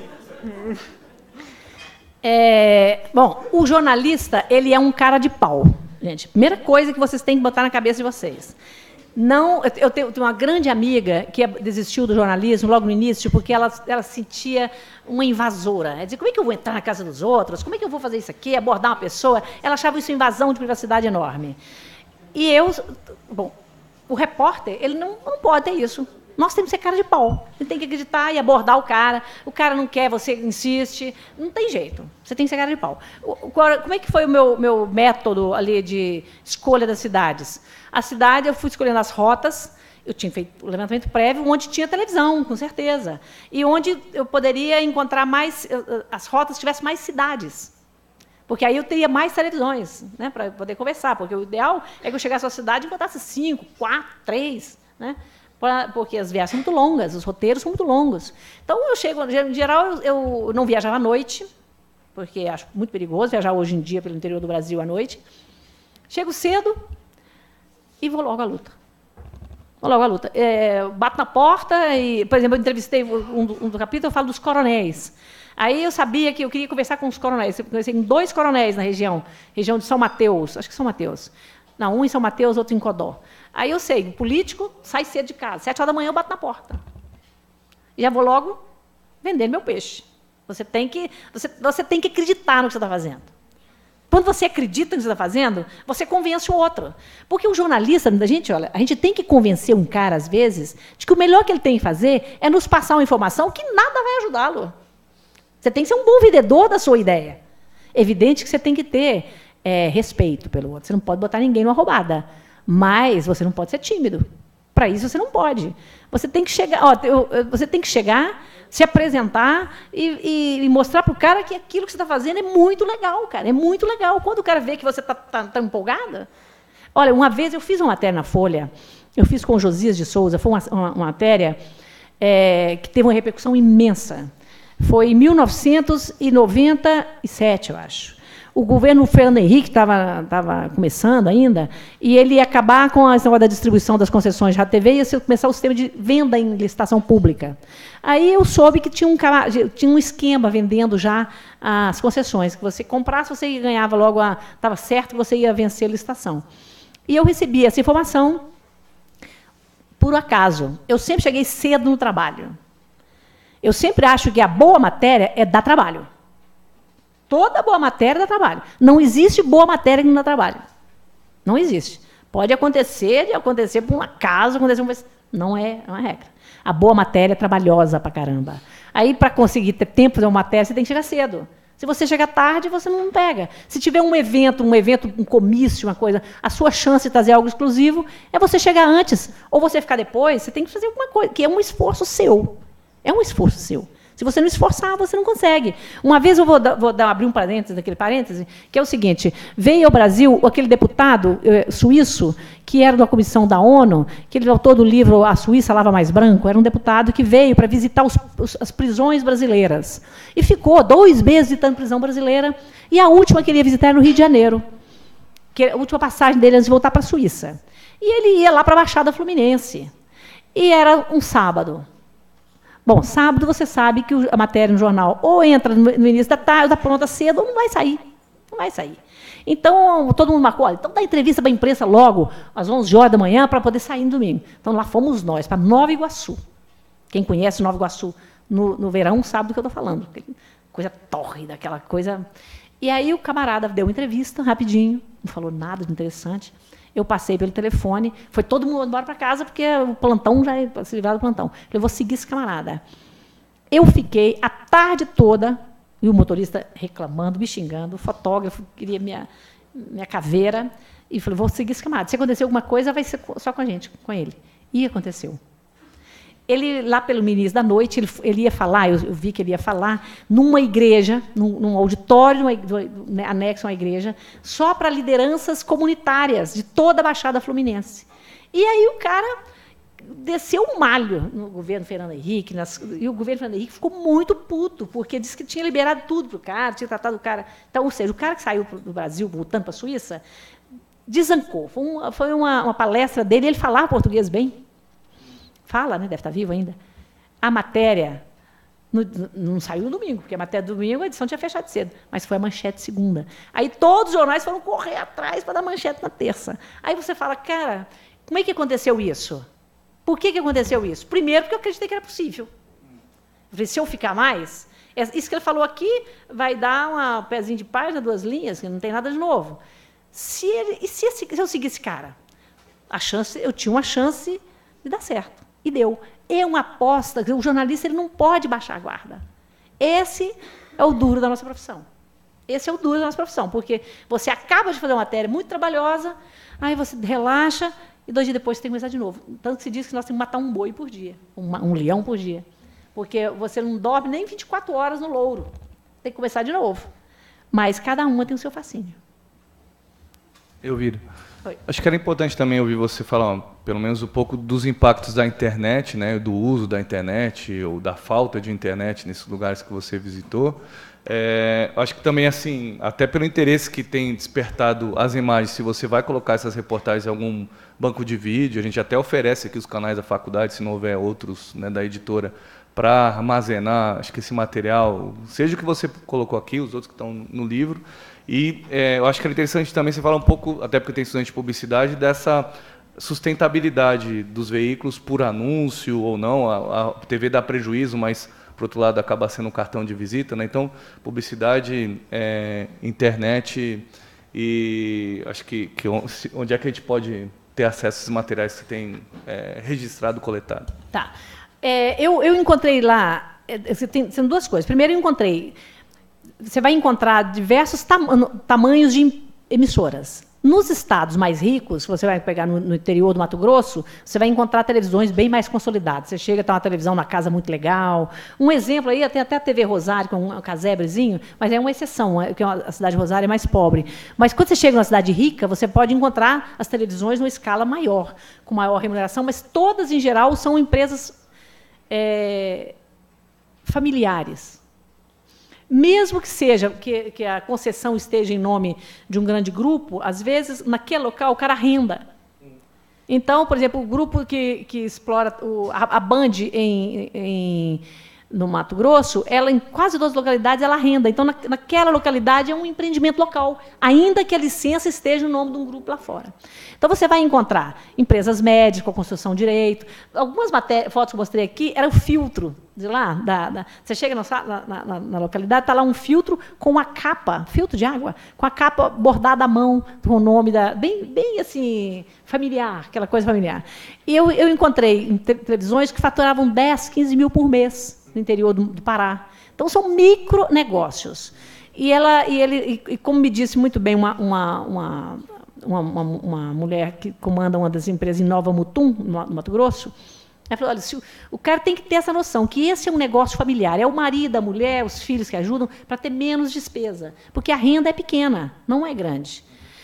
É, bom, o jornalista, ele é um cara de pau. Gente, primeira coisa que vocês têm que botar na cabeça de vocês. Não, eu tenho uma grande amiga que desistiu do jornalismo logo no início porque ela, ela se sentia uma invasora. Ela dizia, como é que eu vou entrar na casa dos outros? Como é que eu vou fazer isso aqui, abordar uma pessoa? Ela achava isso invasão de privacidade enorme. E eu... Bom, o repórter, ele não, não pode ter isso. Nós temos que ser cara de pau. Você tem que acreditar e abordar o cara. O cara não quer, você insiste. Não tem jeito. Você tem que ser cara de pau. Como é que foi o meu, meu método ali de escolha das cidades? A cidade, eu fui escolhendo as rotas. Eu tinha feito o levantamento prévio, onde tinha televisão, com certeza. E onde eu poderia encontrar mais... As rotas tivessem mais cidades. Porque aí eu teria mais televisões, né, para poder conversar. Porque o ideal é que eu chegasse à cidade e encontrasse cinco, quatro, três, né? Porque as viagens são muito longas, os roteiros são muito longos. Então, eu chego, em geral, eu não viajava à noite, porque acho muito perigoso viajar hoje em dia pelo interior do Brasil à noite. Chego cedo e vou logo à luta. Vou logo à luta. É, bato na porta e, por exemplo, eu entrevistei um do, um do capítulo, eu falo dos coronéis. Aí eu sabia que eu queria conversar com os coronéis. Eu conversei com dois coronéis na região, região de São Mateus, acho que São Mateus. Não, um em São Mateus, outro em Codó. Aí eu sei, o político sai cedo de casa. Sete horas da manhã eu bato na porta. E já vou logo vender meu peixe. Você tem que, você, você tem que acreditar no que você está fazendo. Quando você acredita no que você está fazendo, você convence o outro. Porque o jornalista, a gente, olha, a gente tem que convencer um cara, às vezes, de que o melhor que ele tem que fazer é nos passar uma informação que nada vai ajudá-lo. Você tem que ser um bom vendedor da sua ideia. É evidente que você tem que ter é, respeito pelo outro. Você não pode botar ninguém numa roubada. Mas você não pode ser tímido. Para isso você não pode. Você tem que chegar, ó, você tem que chegar, se apresentar e, e mostrar para o cara que aquilo que você está fazendo é muito legal, cara. É muito legal. Quando o cara vê que você está tá, tá empolgada. Olha, uma vez eu fiz uma matéria na Folha, eu fiz com o Josias de Souza, foi uma, uma, uma matéria é, que teve uma repercussão imensa. Foi em mil novecentos e noventa e sete, eu acho. O governo Fernando Henrique estava estava começando ainda, e ele ia acabar com a história da distribuição das concessões de rádio e T V e ia começar o sistema de venda em licitação pública. Aí eu soube que tinha um, tinha um esquema vendendo já as concessões, que você comprasse, você ganhava logo, estava certo que você ia vencer a licitação. E eu recebi essa informação por acaso. Eu sempre cheguei cedo no trabalho. Eu sempre acho que a boa matéria é dar trabalho. Toda boa matéria dá trabalho. Não existe boa matéria que não dá trabalho. Não existe. Pode acontecer, de acontecer por um acaso, acontecer uma vez. Não é uma regra. A boa matéria é trabalhosa pra caramba. Aí, para conseguir ter tempo de fazer uma matéria, você tem que chegar cedo. Se você chegar tarde, você não pega. Se tiver um evento, um evento, um comício, uma coisa, a sua chance de trazer algo exclusivo é você chegar antes. Ou você ficar depois, você tem que fazer alguma coisa, que é um esforço seu. É um esforço seu. Se você não esforçar, você não consegue. Uma vez eu vou, dar, vou dar, abrir um parêntese daquele parêntese, que é o seguinte: veio ao Brasil aquele deputado eh, suíço, que era da comissão da ONU, que ele é autor do livro A Suíça Lava Mais Branco, era um deputado que veio para visitar os, os, as prisões brasileiras. E ficou dois meses visitando a prisão brasileira, e a última que ele ia visitar era no Rio de Janeiro, que a última passagem dele antes de voltar para a Suíça. E ele ia lá para a Baixada Fluminense. E era um sábado. Bom, sábado você sabe que a matéria no jornal ou entra no início da tarde, está pronta cedo, ou não vai sair. Não vai sair. Então, todo mundo marcou, olha, então dá entrevista para a imprensa logo, às onze horas da manhã, para poder sair no domingo. Então, lá fomos nós, para Nova Iguaçu. Quem conhece Nova Iguaçu no, no verão sabe do que eu estou falando. Coisa tórrida, aquela coisa... E aí o camarada deu uma entrevista, rapidinho, não falou nada de interessante. Eu passei pelo telefone, foi todo mundo embora para casa, porque o plantão já ia se livrar do plantão. Eu vou seguir esse camarada. Eu fiquei a tarde toda, e o motorista reclamando, me xingando, o fotógrafo queria minha, minha caveira, e falei, vou seguir esse camarada. Se acontecer alguma coisa, vai ser só com a gente, com ele. E aconteceu. Ele, lá pelo início da noite, ele, ele ia falar, eu, eu vi que ele ia falar, numa igreja, num, num auditório, numa, anexo a uma igreja, só para lideranças comunitárias de toda a Baixada Fluminense. E aí o cara desceu um malho no governo Fernando Henrique, nas, e o governo Fernando Henrique ficou muito puto, porque disse que tinha liberado tudo para o cara, tinha tratado o cara... Então, ou seja, o cara que saiu do Brasil, voltando para a Suíça, desancou. Foi, um, foi uma, uma palestra dele, ele falava português bem, fala, né? Deve estar vivo ainda. A matéria no, não saiu no domingo, porque a matéria do domingo a edição tinha fechado cedo, mas foi a manchete segunda. Aí todos os jornais foram correr atrás para dar manchete na terça. Aí você fala, cara, como é que aconteceu isso? Por que, que aconteceu isso? Primeiro, porque eu acreditei que era possível. Eu falei, se eu ficar mais, isso que ele falou aqui vai dar um pezinho de página, duas linhas, que não tem nada de novo. Se, ele, e se, se eu seguisse esse cara? A chance, eu tinha uma chance de dar certo. E deu. É uma aposta, o jornalista ele não pode baixar a guarda. Esse é o duro da nossa profissão. Esse é o duro da nossa profissão, porque você acaba de fazer uma matéria muito trabalhosa, aí você relaxa, e dois dias depois você tem que começar de novo. Tanto que se diz que nós temos que matar um boi por dia, uma, um leão por dia. Porque você não dorme nem vinte e quatro horas no louro. Tem que começar de novo. Mas cada uma tem o seu fascínio. Elvira, acho que era importante também ouvir você falar, pelo menos um pouco dos impactos da internet, né, do uso da internet ou da falta de internet nesses lugares que você visitou. É, acho que também, assim, até pelo interesse que tem despertado as imagens, se você vai colocar essas reportagens em algum banco de vídeo, a gente até oferece aqui os canais da faculdade, se não houver outros, né, da editora, para armazenar, acho que esse material, seja o que você colocou aqui, os outros que estão no livro. E é, eu acho que é interessante também você falar um pouco, até porque tem estudante de publicidade, dessa sustentabilidade dos veículos por anúncio ou não. A, a T V dá prejuízo, mas, por outro lado, acaba sendo um cartão de visita, né? Então, publicidade, é, internet e acho que, que onde é que a gente pode ter acesso a esses materiais que você tem é, registrado, coletado? Tá. É, eu, eu encontrei lá, é, tem, são duas coisas. Primeiro, eu encontrei... Você vai encontrar diversos tam tamanhos de emissoras. Nos estados mais ricos, você vai pegar no, no interior do Mato Grosso, você vai encontrar televisões bem mais consolidadas. Você chega a ter uma televisão na casa muito legal. Um exemplo aí, tem até a T V Rosário, com um casebrezinho, mas é uma exceção, porque a cidade de Rosário é mais pobre. Mas quando você chega numa cidade rica, você pode encontrar as televisões numa escala maior, com maior remuneração, mas todas, em geral, são empresas é, familiares. Mesmo que seja que, que a concessão esteja em nome de um grande grupo, às vezes, naquele local, o cara arrenda. Então, por exemplo, o grupo que, que explora o, a, a Band em, em, no Mato Grosso, ela, em quase todas as localidades, ela arrenda. Então, na, naquela localidade, é um empreendimento local, ainda que a licença esteja no nome de um grupo lá fora. Então, você vai encontrar empresas médias com a construção de direito. Algumas fotos que eu mostrei aqui era o filtro de lá. Da, da, você chega na, na, na, na localidade, está lá um filtro com a capa, filtro de água, com a capa bordada à mão, com o nome, da, bem, bem assim, familiar, aquela coisa familiar. E eu, eu encontrei em televisões que faturavam dez, quinze mil por mês no interior do, do Pará. Então, são micronegócios. E, ela, e, ele, e como me disse muito bem uma... uma, uma Uma, uma, uma mulher que comanda uma das empresas em Nova Mutum, no Mato Grosso, ela falou, olha, se o, o cara tem que ter essa noção, que esse é um negócio familiar, é o marido, a mulher, os filhos que ajudam, para ter menos despesa, porque a renda é pequena, não é grande.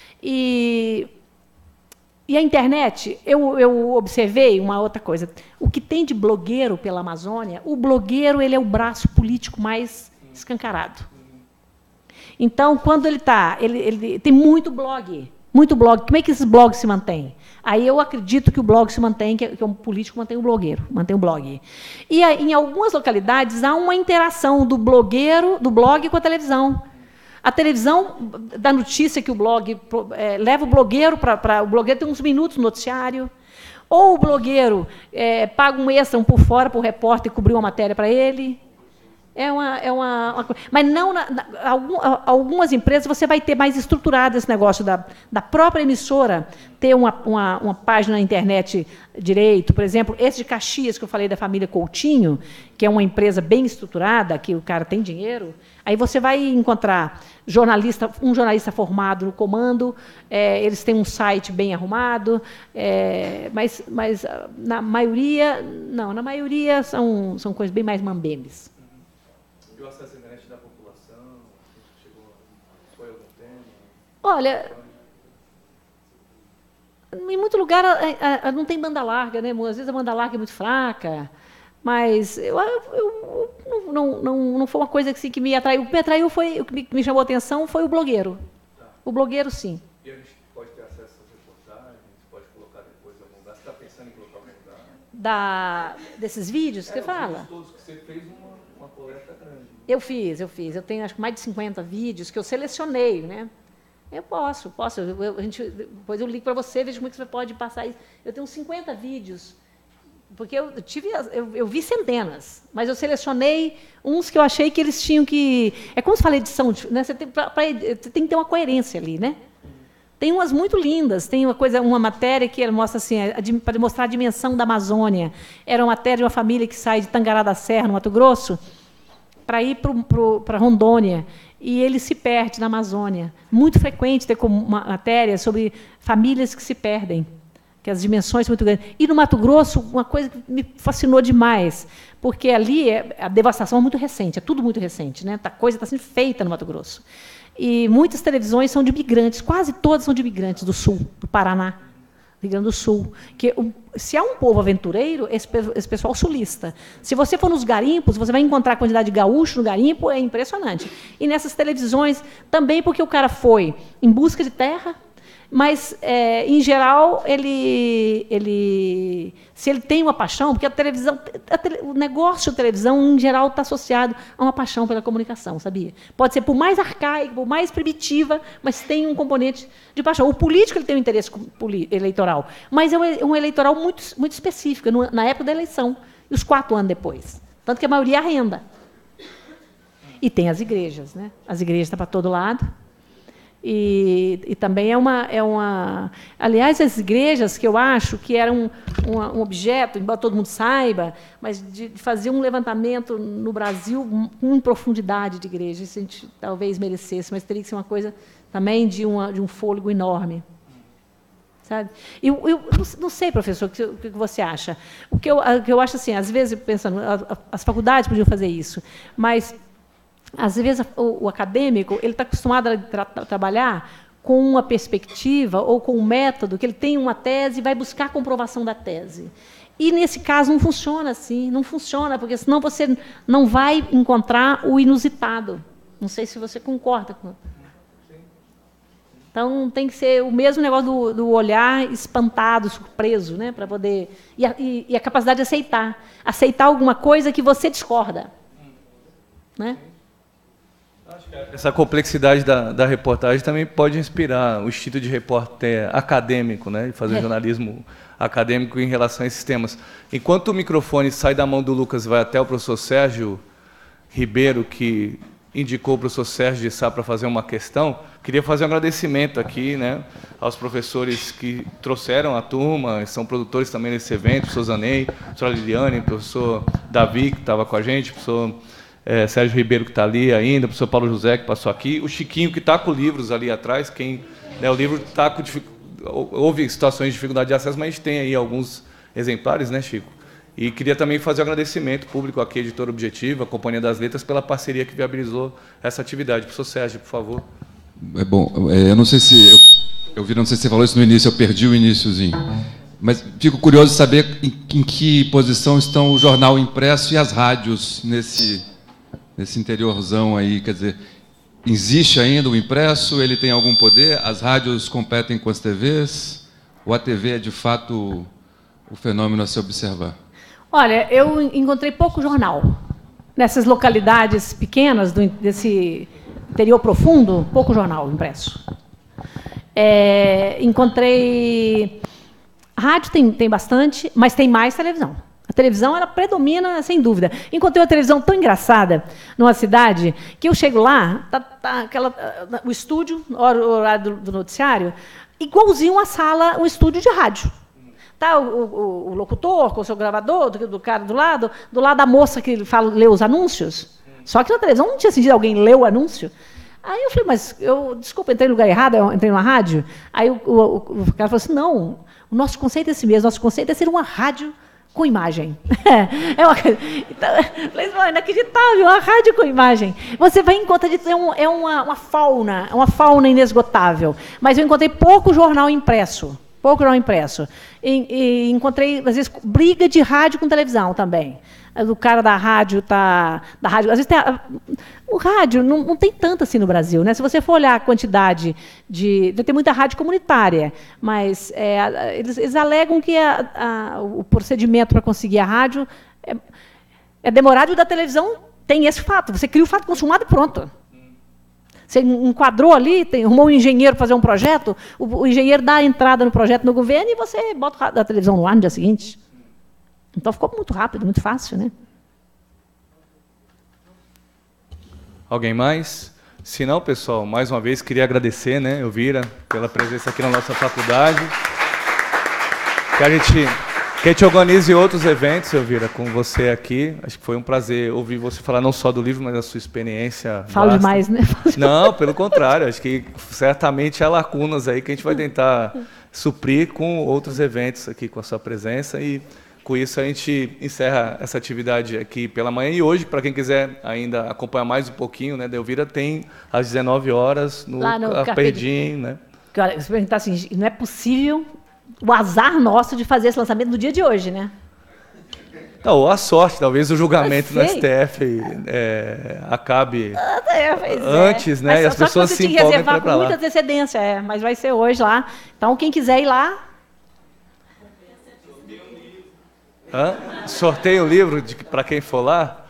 E, e a internet, eu, eu observei uma outra coisa, o que tem de blogueiro pela Amazônia, o blogueiro ele é o braço político mais escancarado. Então, quando ele está... Ele, ele tem muito blog, muito blog. Como é que esses blogs se mantêm? Aí eu acredito que o blog se mantém, que, que um político mantém o blogueiro, mantém o blog. E aí, em algumas localidades há uma interação do blogueiro, do blog com a televisão. A televisão dá notícia que o blog é, leva o blogueiro para... O blogueiro tem uns minutos no noticiário. Ou o blogueiro é, paga um extra, um por fora, para o repórter cobrir uma matéria para ele. É uma, é uma, uma mas não na, na, algum, algumas empresas você vai ter mais estruturado esse negócio da, da própria emissora ter uma, uma, uma página na internet direito, por exemplo, esse de Caxias que eu falei da família Coutinho, que é uma empresa bem estruturada, que o cara tem dinheiro, aí você vai encontrar jornalista, um jornalista formado no comando, é, eles têm um site bem arrumado, é, mas, mas na maioria não, na maioria são, são coisas bem mais mambembes. O acesso à internet da população, chegou, foi algum tema? Olha, em muito lugar a, a, a não tem banda larga, né? Às vezes a banda larga é muito fraca, mas eu, eu, eu não, não, não foi uma coisa assim, que me atraiu. O que me atraiu foi, o que me, me chamou a atenção foi o blogueiro. Tá. O blogueiro, sim. E a gente pode ter acesso às reportagens, pode colocar depois em algum lugar. Você está pensando em colocar algum lugar? Da, desses vídeos que é, você fala? Todos que você fez uma, uma coleta grande. Eu fiz, eu fiz. Eu tenho acho que mais de cinquenta vídeos que eu selecionei, né? Eu posso, posso. Eu, eu, a gente, depois eu ligo para você, vejo como é que você pode passar isso. Eu tenho cinquenta vídeos, porque eu tive, eu, eu vi centenas, mas eu selecionei uns que eu achei que eles tinham que. É como se fala edição, né? Você tem, pra, pra, você tem que ter uma coerência ali, né? Tem umas muito lindas. Tem uma coisa, uma matéria que mostra assim, para demonstrar a dimensão da Amazônia. Era uma matéria de uma família que sai de Tangará da Serra, no Mato Grosso, para ir para Rondônia, e ele se perde na Amazônia. Muito frequente ter como uma matéria sobre famílias que se perdem, que as dimensões são muito grandes. E no Mato Grosso, uma coisa que me fascinou demais, porque ali é, a devastação é muito recente, é tudo muito recente, né? A coisa está sendo feita no Mato Grosso. E muitas televisões são de imigrantes, quase todas são de imigrantes do Sul, do Paraná, Rio Grande do Sul. Que, se há um povo aventureiro, esse, esse pessoal sulista. Se você for nos garimpos, você vai encontrar a quantidade de gaúcho no garimpo, é impressionante. E nessas televisões, também porque o cara foi em busca de terra, mas, é, em geral, ele, ele, se ele tem uma paixão, porque a televisão, a tele, o negócio de televisão, em geral, está associado a uma paixão pela comunicação, sabia? Pode ser por mais arcaica, por mais primitiva, mas tem um componente de paixão. O político ele tem um interesse eleitoral, mas é um eleitoral muito, muito específico, na época da eleição, e os quatro anos depois. Tanto que a maioria arrenda. E tem as igrejas, né? As igrejas estão para todo lado. E, e também é uma, é uma... Aliás, as igrejas, que eu acho que eram um, um objeto, embora todo mundo saiba, mas de, de fazer um levantamento no Brasil com profundidade de igrejas, isso a gente talvez merecesse, mas teria que ser uma coisa também de, uma, de um fôlego enorme. Sabe? Eu, eu não sei, professor, o que, o que você acha. O que eu, o que eu acho, assim, às vezes, pensando, as faculdades podiam fazer isso, mas... Às vezes, o, o acadêmico ele está acostumado a tra trabalhar com uma perspectiva ou com um método, que ele tem uma tese e vai buscar a comprovação da tese. E, nesse caso, não funciona assim, não funciona, porque senão você não vai encontrar o inusitado. Não sei se você concorda com... Então, tem que ser o mesmo negócio do, do olhar espantado, surpreso, né, para poder... E a, e, e a capacidade de aceitar. Aceitar alguma coisa que você discorda. Né? Essa complexidade da, da reportagem também pode inspirar o instinto de repórter acadêmico, né, de fazer é. jornalismo acadêmico em relação a esses temas. Enquanto o microfone sai da mão do Lucas e vai até o professor Sérgio Ribeiro, que indicou o professor Sérgio de Sá para fazer uma questão, queria fazer um agradecimento aqui, né, aos professores que trouxeram a turma, são produtores também desse evento, o professor Zanei, a professora Liliane, o professor Davi, que estava com a gente, o professor... É, Sérgio Ribeiro, que está ali ainda, o professor Paulo José, que passou aqui, o Chiquinho, que está com livros ali atrás, quem, né, o livro está com houve situações de dificuldade de acesso, mas a gente tem aí alguns exemplares, né, Chico? E queria também fazer um agradecimento público aqui, à Editora Objetiva, a Companhia das Letras, pela parceria que viabilizou essa atividade. Professor Sérgio, por favor. É bom, é, eu não sei se... Eu, eu vi, não sei se você falou isso no início, eu perdi o iniciozinho. Mas fico curioso de saber em, em que posição estão o jornal impresso e as rádios nesse... nesse interiorzão aí, quer dizer, existe ainda o impresso, ele tem algum poder, as rádios competem com as T Vs, ou a T V é, de fato, o fenômeno a se observar? Olha, eu encontrei pouco jornal nessas localidades pequenas do, desse, interior profundo, pouco jornal impresso. É, encontrei... Rádio tem, tem bastante, mas tem mais televisão. A televisão, ela predomina, sem dúvida. Encontrei uma televisão tão engraçada numa cidade que eu chego lá, tá, tá aquela, o estúdio, o horário do, do noticiário, igualzinho a sala, um estúdio de rádio. Tá o, o, o locutor com o seu gravador, do, do cara do lado, do lado da moça que fala, lê os anúncios. Só que na televisão não tinha sentido alguém ler o anúncio. Aí eu falei, mas eu, desculpa, entrei no lugar errado, eu entrei numa rádio. Aí o, o, o cara falou assim, não, o nosso conceito é esse mesmo, nosso conceito é ser uma rádio com imagem. É uma coisa. Então, é inacreditável, uma rádio com imagem. Você vai em conta de é, um, é uma, uma fauna, uma fauna inesgotável. Mas eu encontrei pouco jornal impresso. Pouco jornal impresso. E, e encontrei, às vezes, briga de rádio com televisão também. O cara da rádio tá. Da rádio, às vezes tem a, o rádio não, não tem tanto assim no Brasil, né? Se você for olhar a quantidade de. Tem muita rádio comunitária, mas é, eles, eles alegam que a, a, o procedimento para conseguir a rádio é, é demorado, e o da televisão tem esse fato. Você cria o fato consumado e pronto. Você enquadrou ali, tem, arrumou um engenheiro para fazer um projeto, o, o engenheiro dá a entrada no projeto no governo e você bota a televisão no ar no dia seguinte. Então ficou muito rápido, muito fácil, né? Alguém mais? Se não, pessoal, mais uma vez queria agradecer, né, Elvira, pela presença aqui na nossa faculdade. Que a gente, que a gente organize outros eventos, Elvira, com você aqui. Acho que foi um prazer ouvir você falar não só do livro, mas da sua experiência. Falo vasta. demais, né? Não, pelo contrário. Acho que certamente há lacunas aí que a gente vai tentar suprir com outros eventos aqui com a sua presença. E com isso, a gente encerra essa atividade aqui pela manhã. E hoje, para quem quiser ainda acompanhar mais um pouquinho, né, da Elvira, tem às dezenove horas no, Lá no Carpe Diem, né? Olha, você perguntar assim, não é possível o azar nosso de fazer esse lançamento no dia de hoje, né? Não, ou a sorte, talvez o julgamento no sei. S T F é, acabe É, pois é. antes, né? Mas e as só pessoas que se você tinha que empolgam reservar para ir com para lá. muita antecedência, é, mas vai ser hoje lá. Então, quem quiser ir lá... Hã? Sorteio o livro para quem for lá?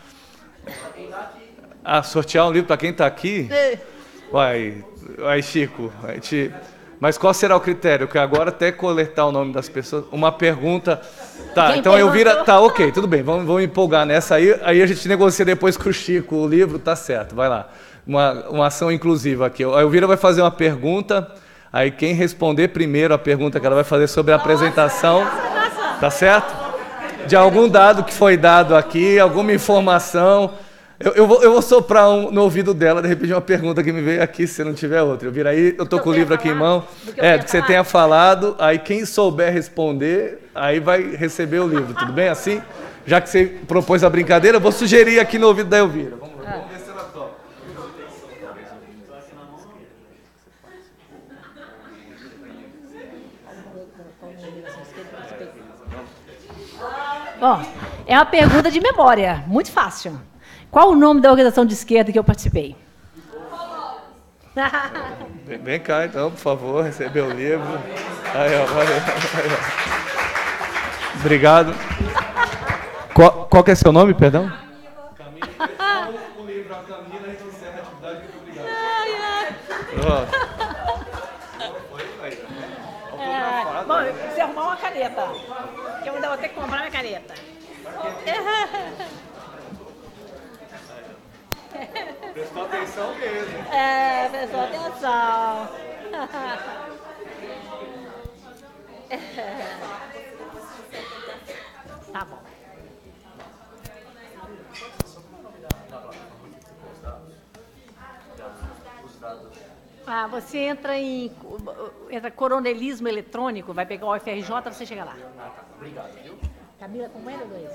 Ah, sortear um livro para quem está aqui? Uai, uai, Chico, a gente... Mas qual será o critério? Que agora até coletar o nome das pessoas. Uma pergunta. Tá, Quem então eu vira. perguntou? Tá, ok, tudo bem. Vamos, vamos empolgar nessa aí. Aí a gente negocia depois com o Chico o livro, tá certo, vai lá. Uma, uma ação inclusiva aqui. A Elvira vai fazer uma pergunta. Aí quem responder primeiro a pergunta que ela vai fazer sobre a apresentação. Tá certo? De algum dado que foi dado aqui, alguma informação. Eu, eu, vou, eu vou soprar um, no ouvido dela, de repente, uma pergunta que me veio aqui, se não tiver outra. Eu viro aí, eu tô com o livro aqui em mão. É, do que você tenha falado, aí quem souber responder, aí vai receber o livro, tudo bem assim? Já que você propôs a brincadeira, eu vou sugerir aqui no ouvido da Elvira. Vamos lá, vamos ver se ela topa. Bom, é uma pergunta de memória, muito fácil. Qual o nome da organização de esquerda que eu participei? Vem, vem cá, então, por favor, receber o livro. Aí, ó, valeu. Aí, ó. Obrigado. Qual, qual que é seu nome, perdão? Camila. O livro, a Camila, a gente encerra a atividade. Muito obrigado. É, bom, eu preciso arrumar uma caneta. Eu ainda vou ter que comprar minha caneta. Prestou atenção mesmo. É, prestou atenção. Tá bom. Ah, você entra em entra coronelismo eletrônico, vai pegar o U F R J, você chega lá. Ah, tá. Obrigado, viu? Camila, como é, dois?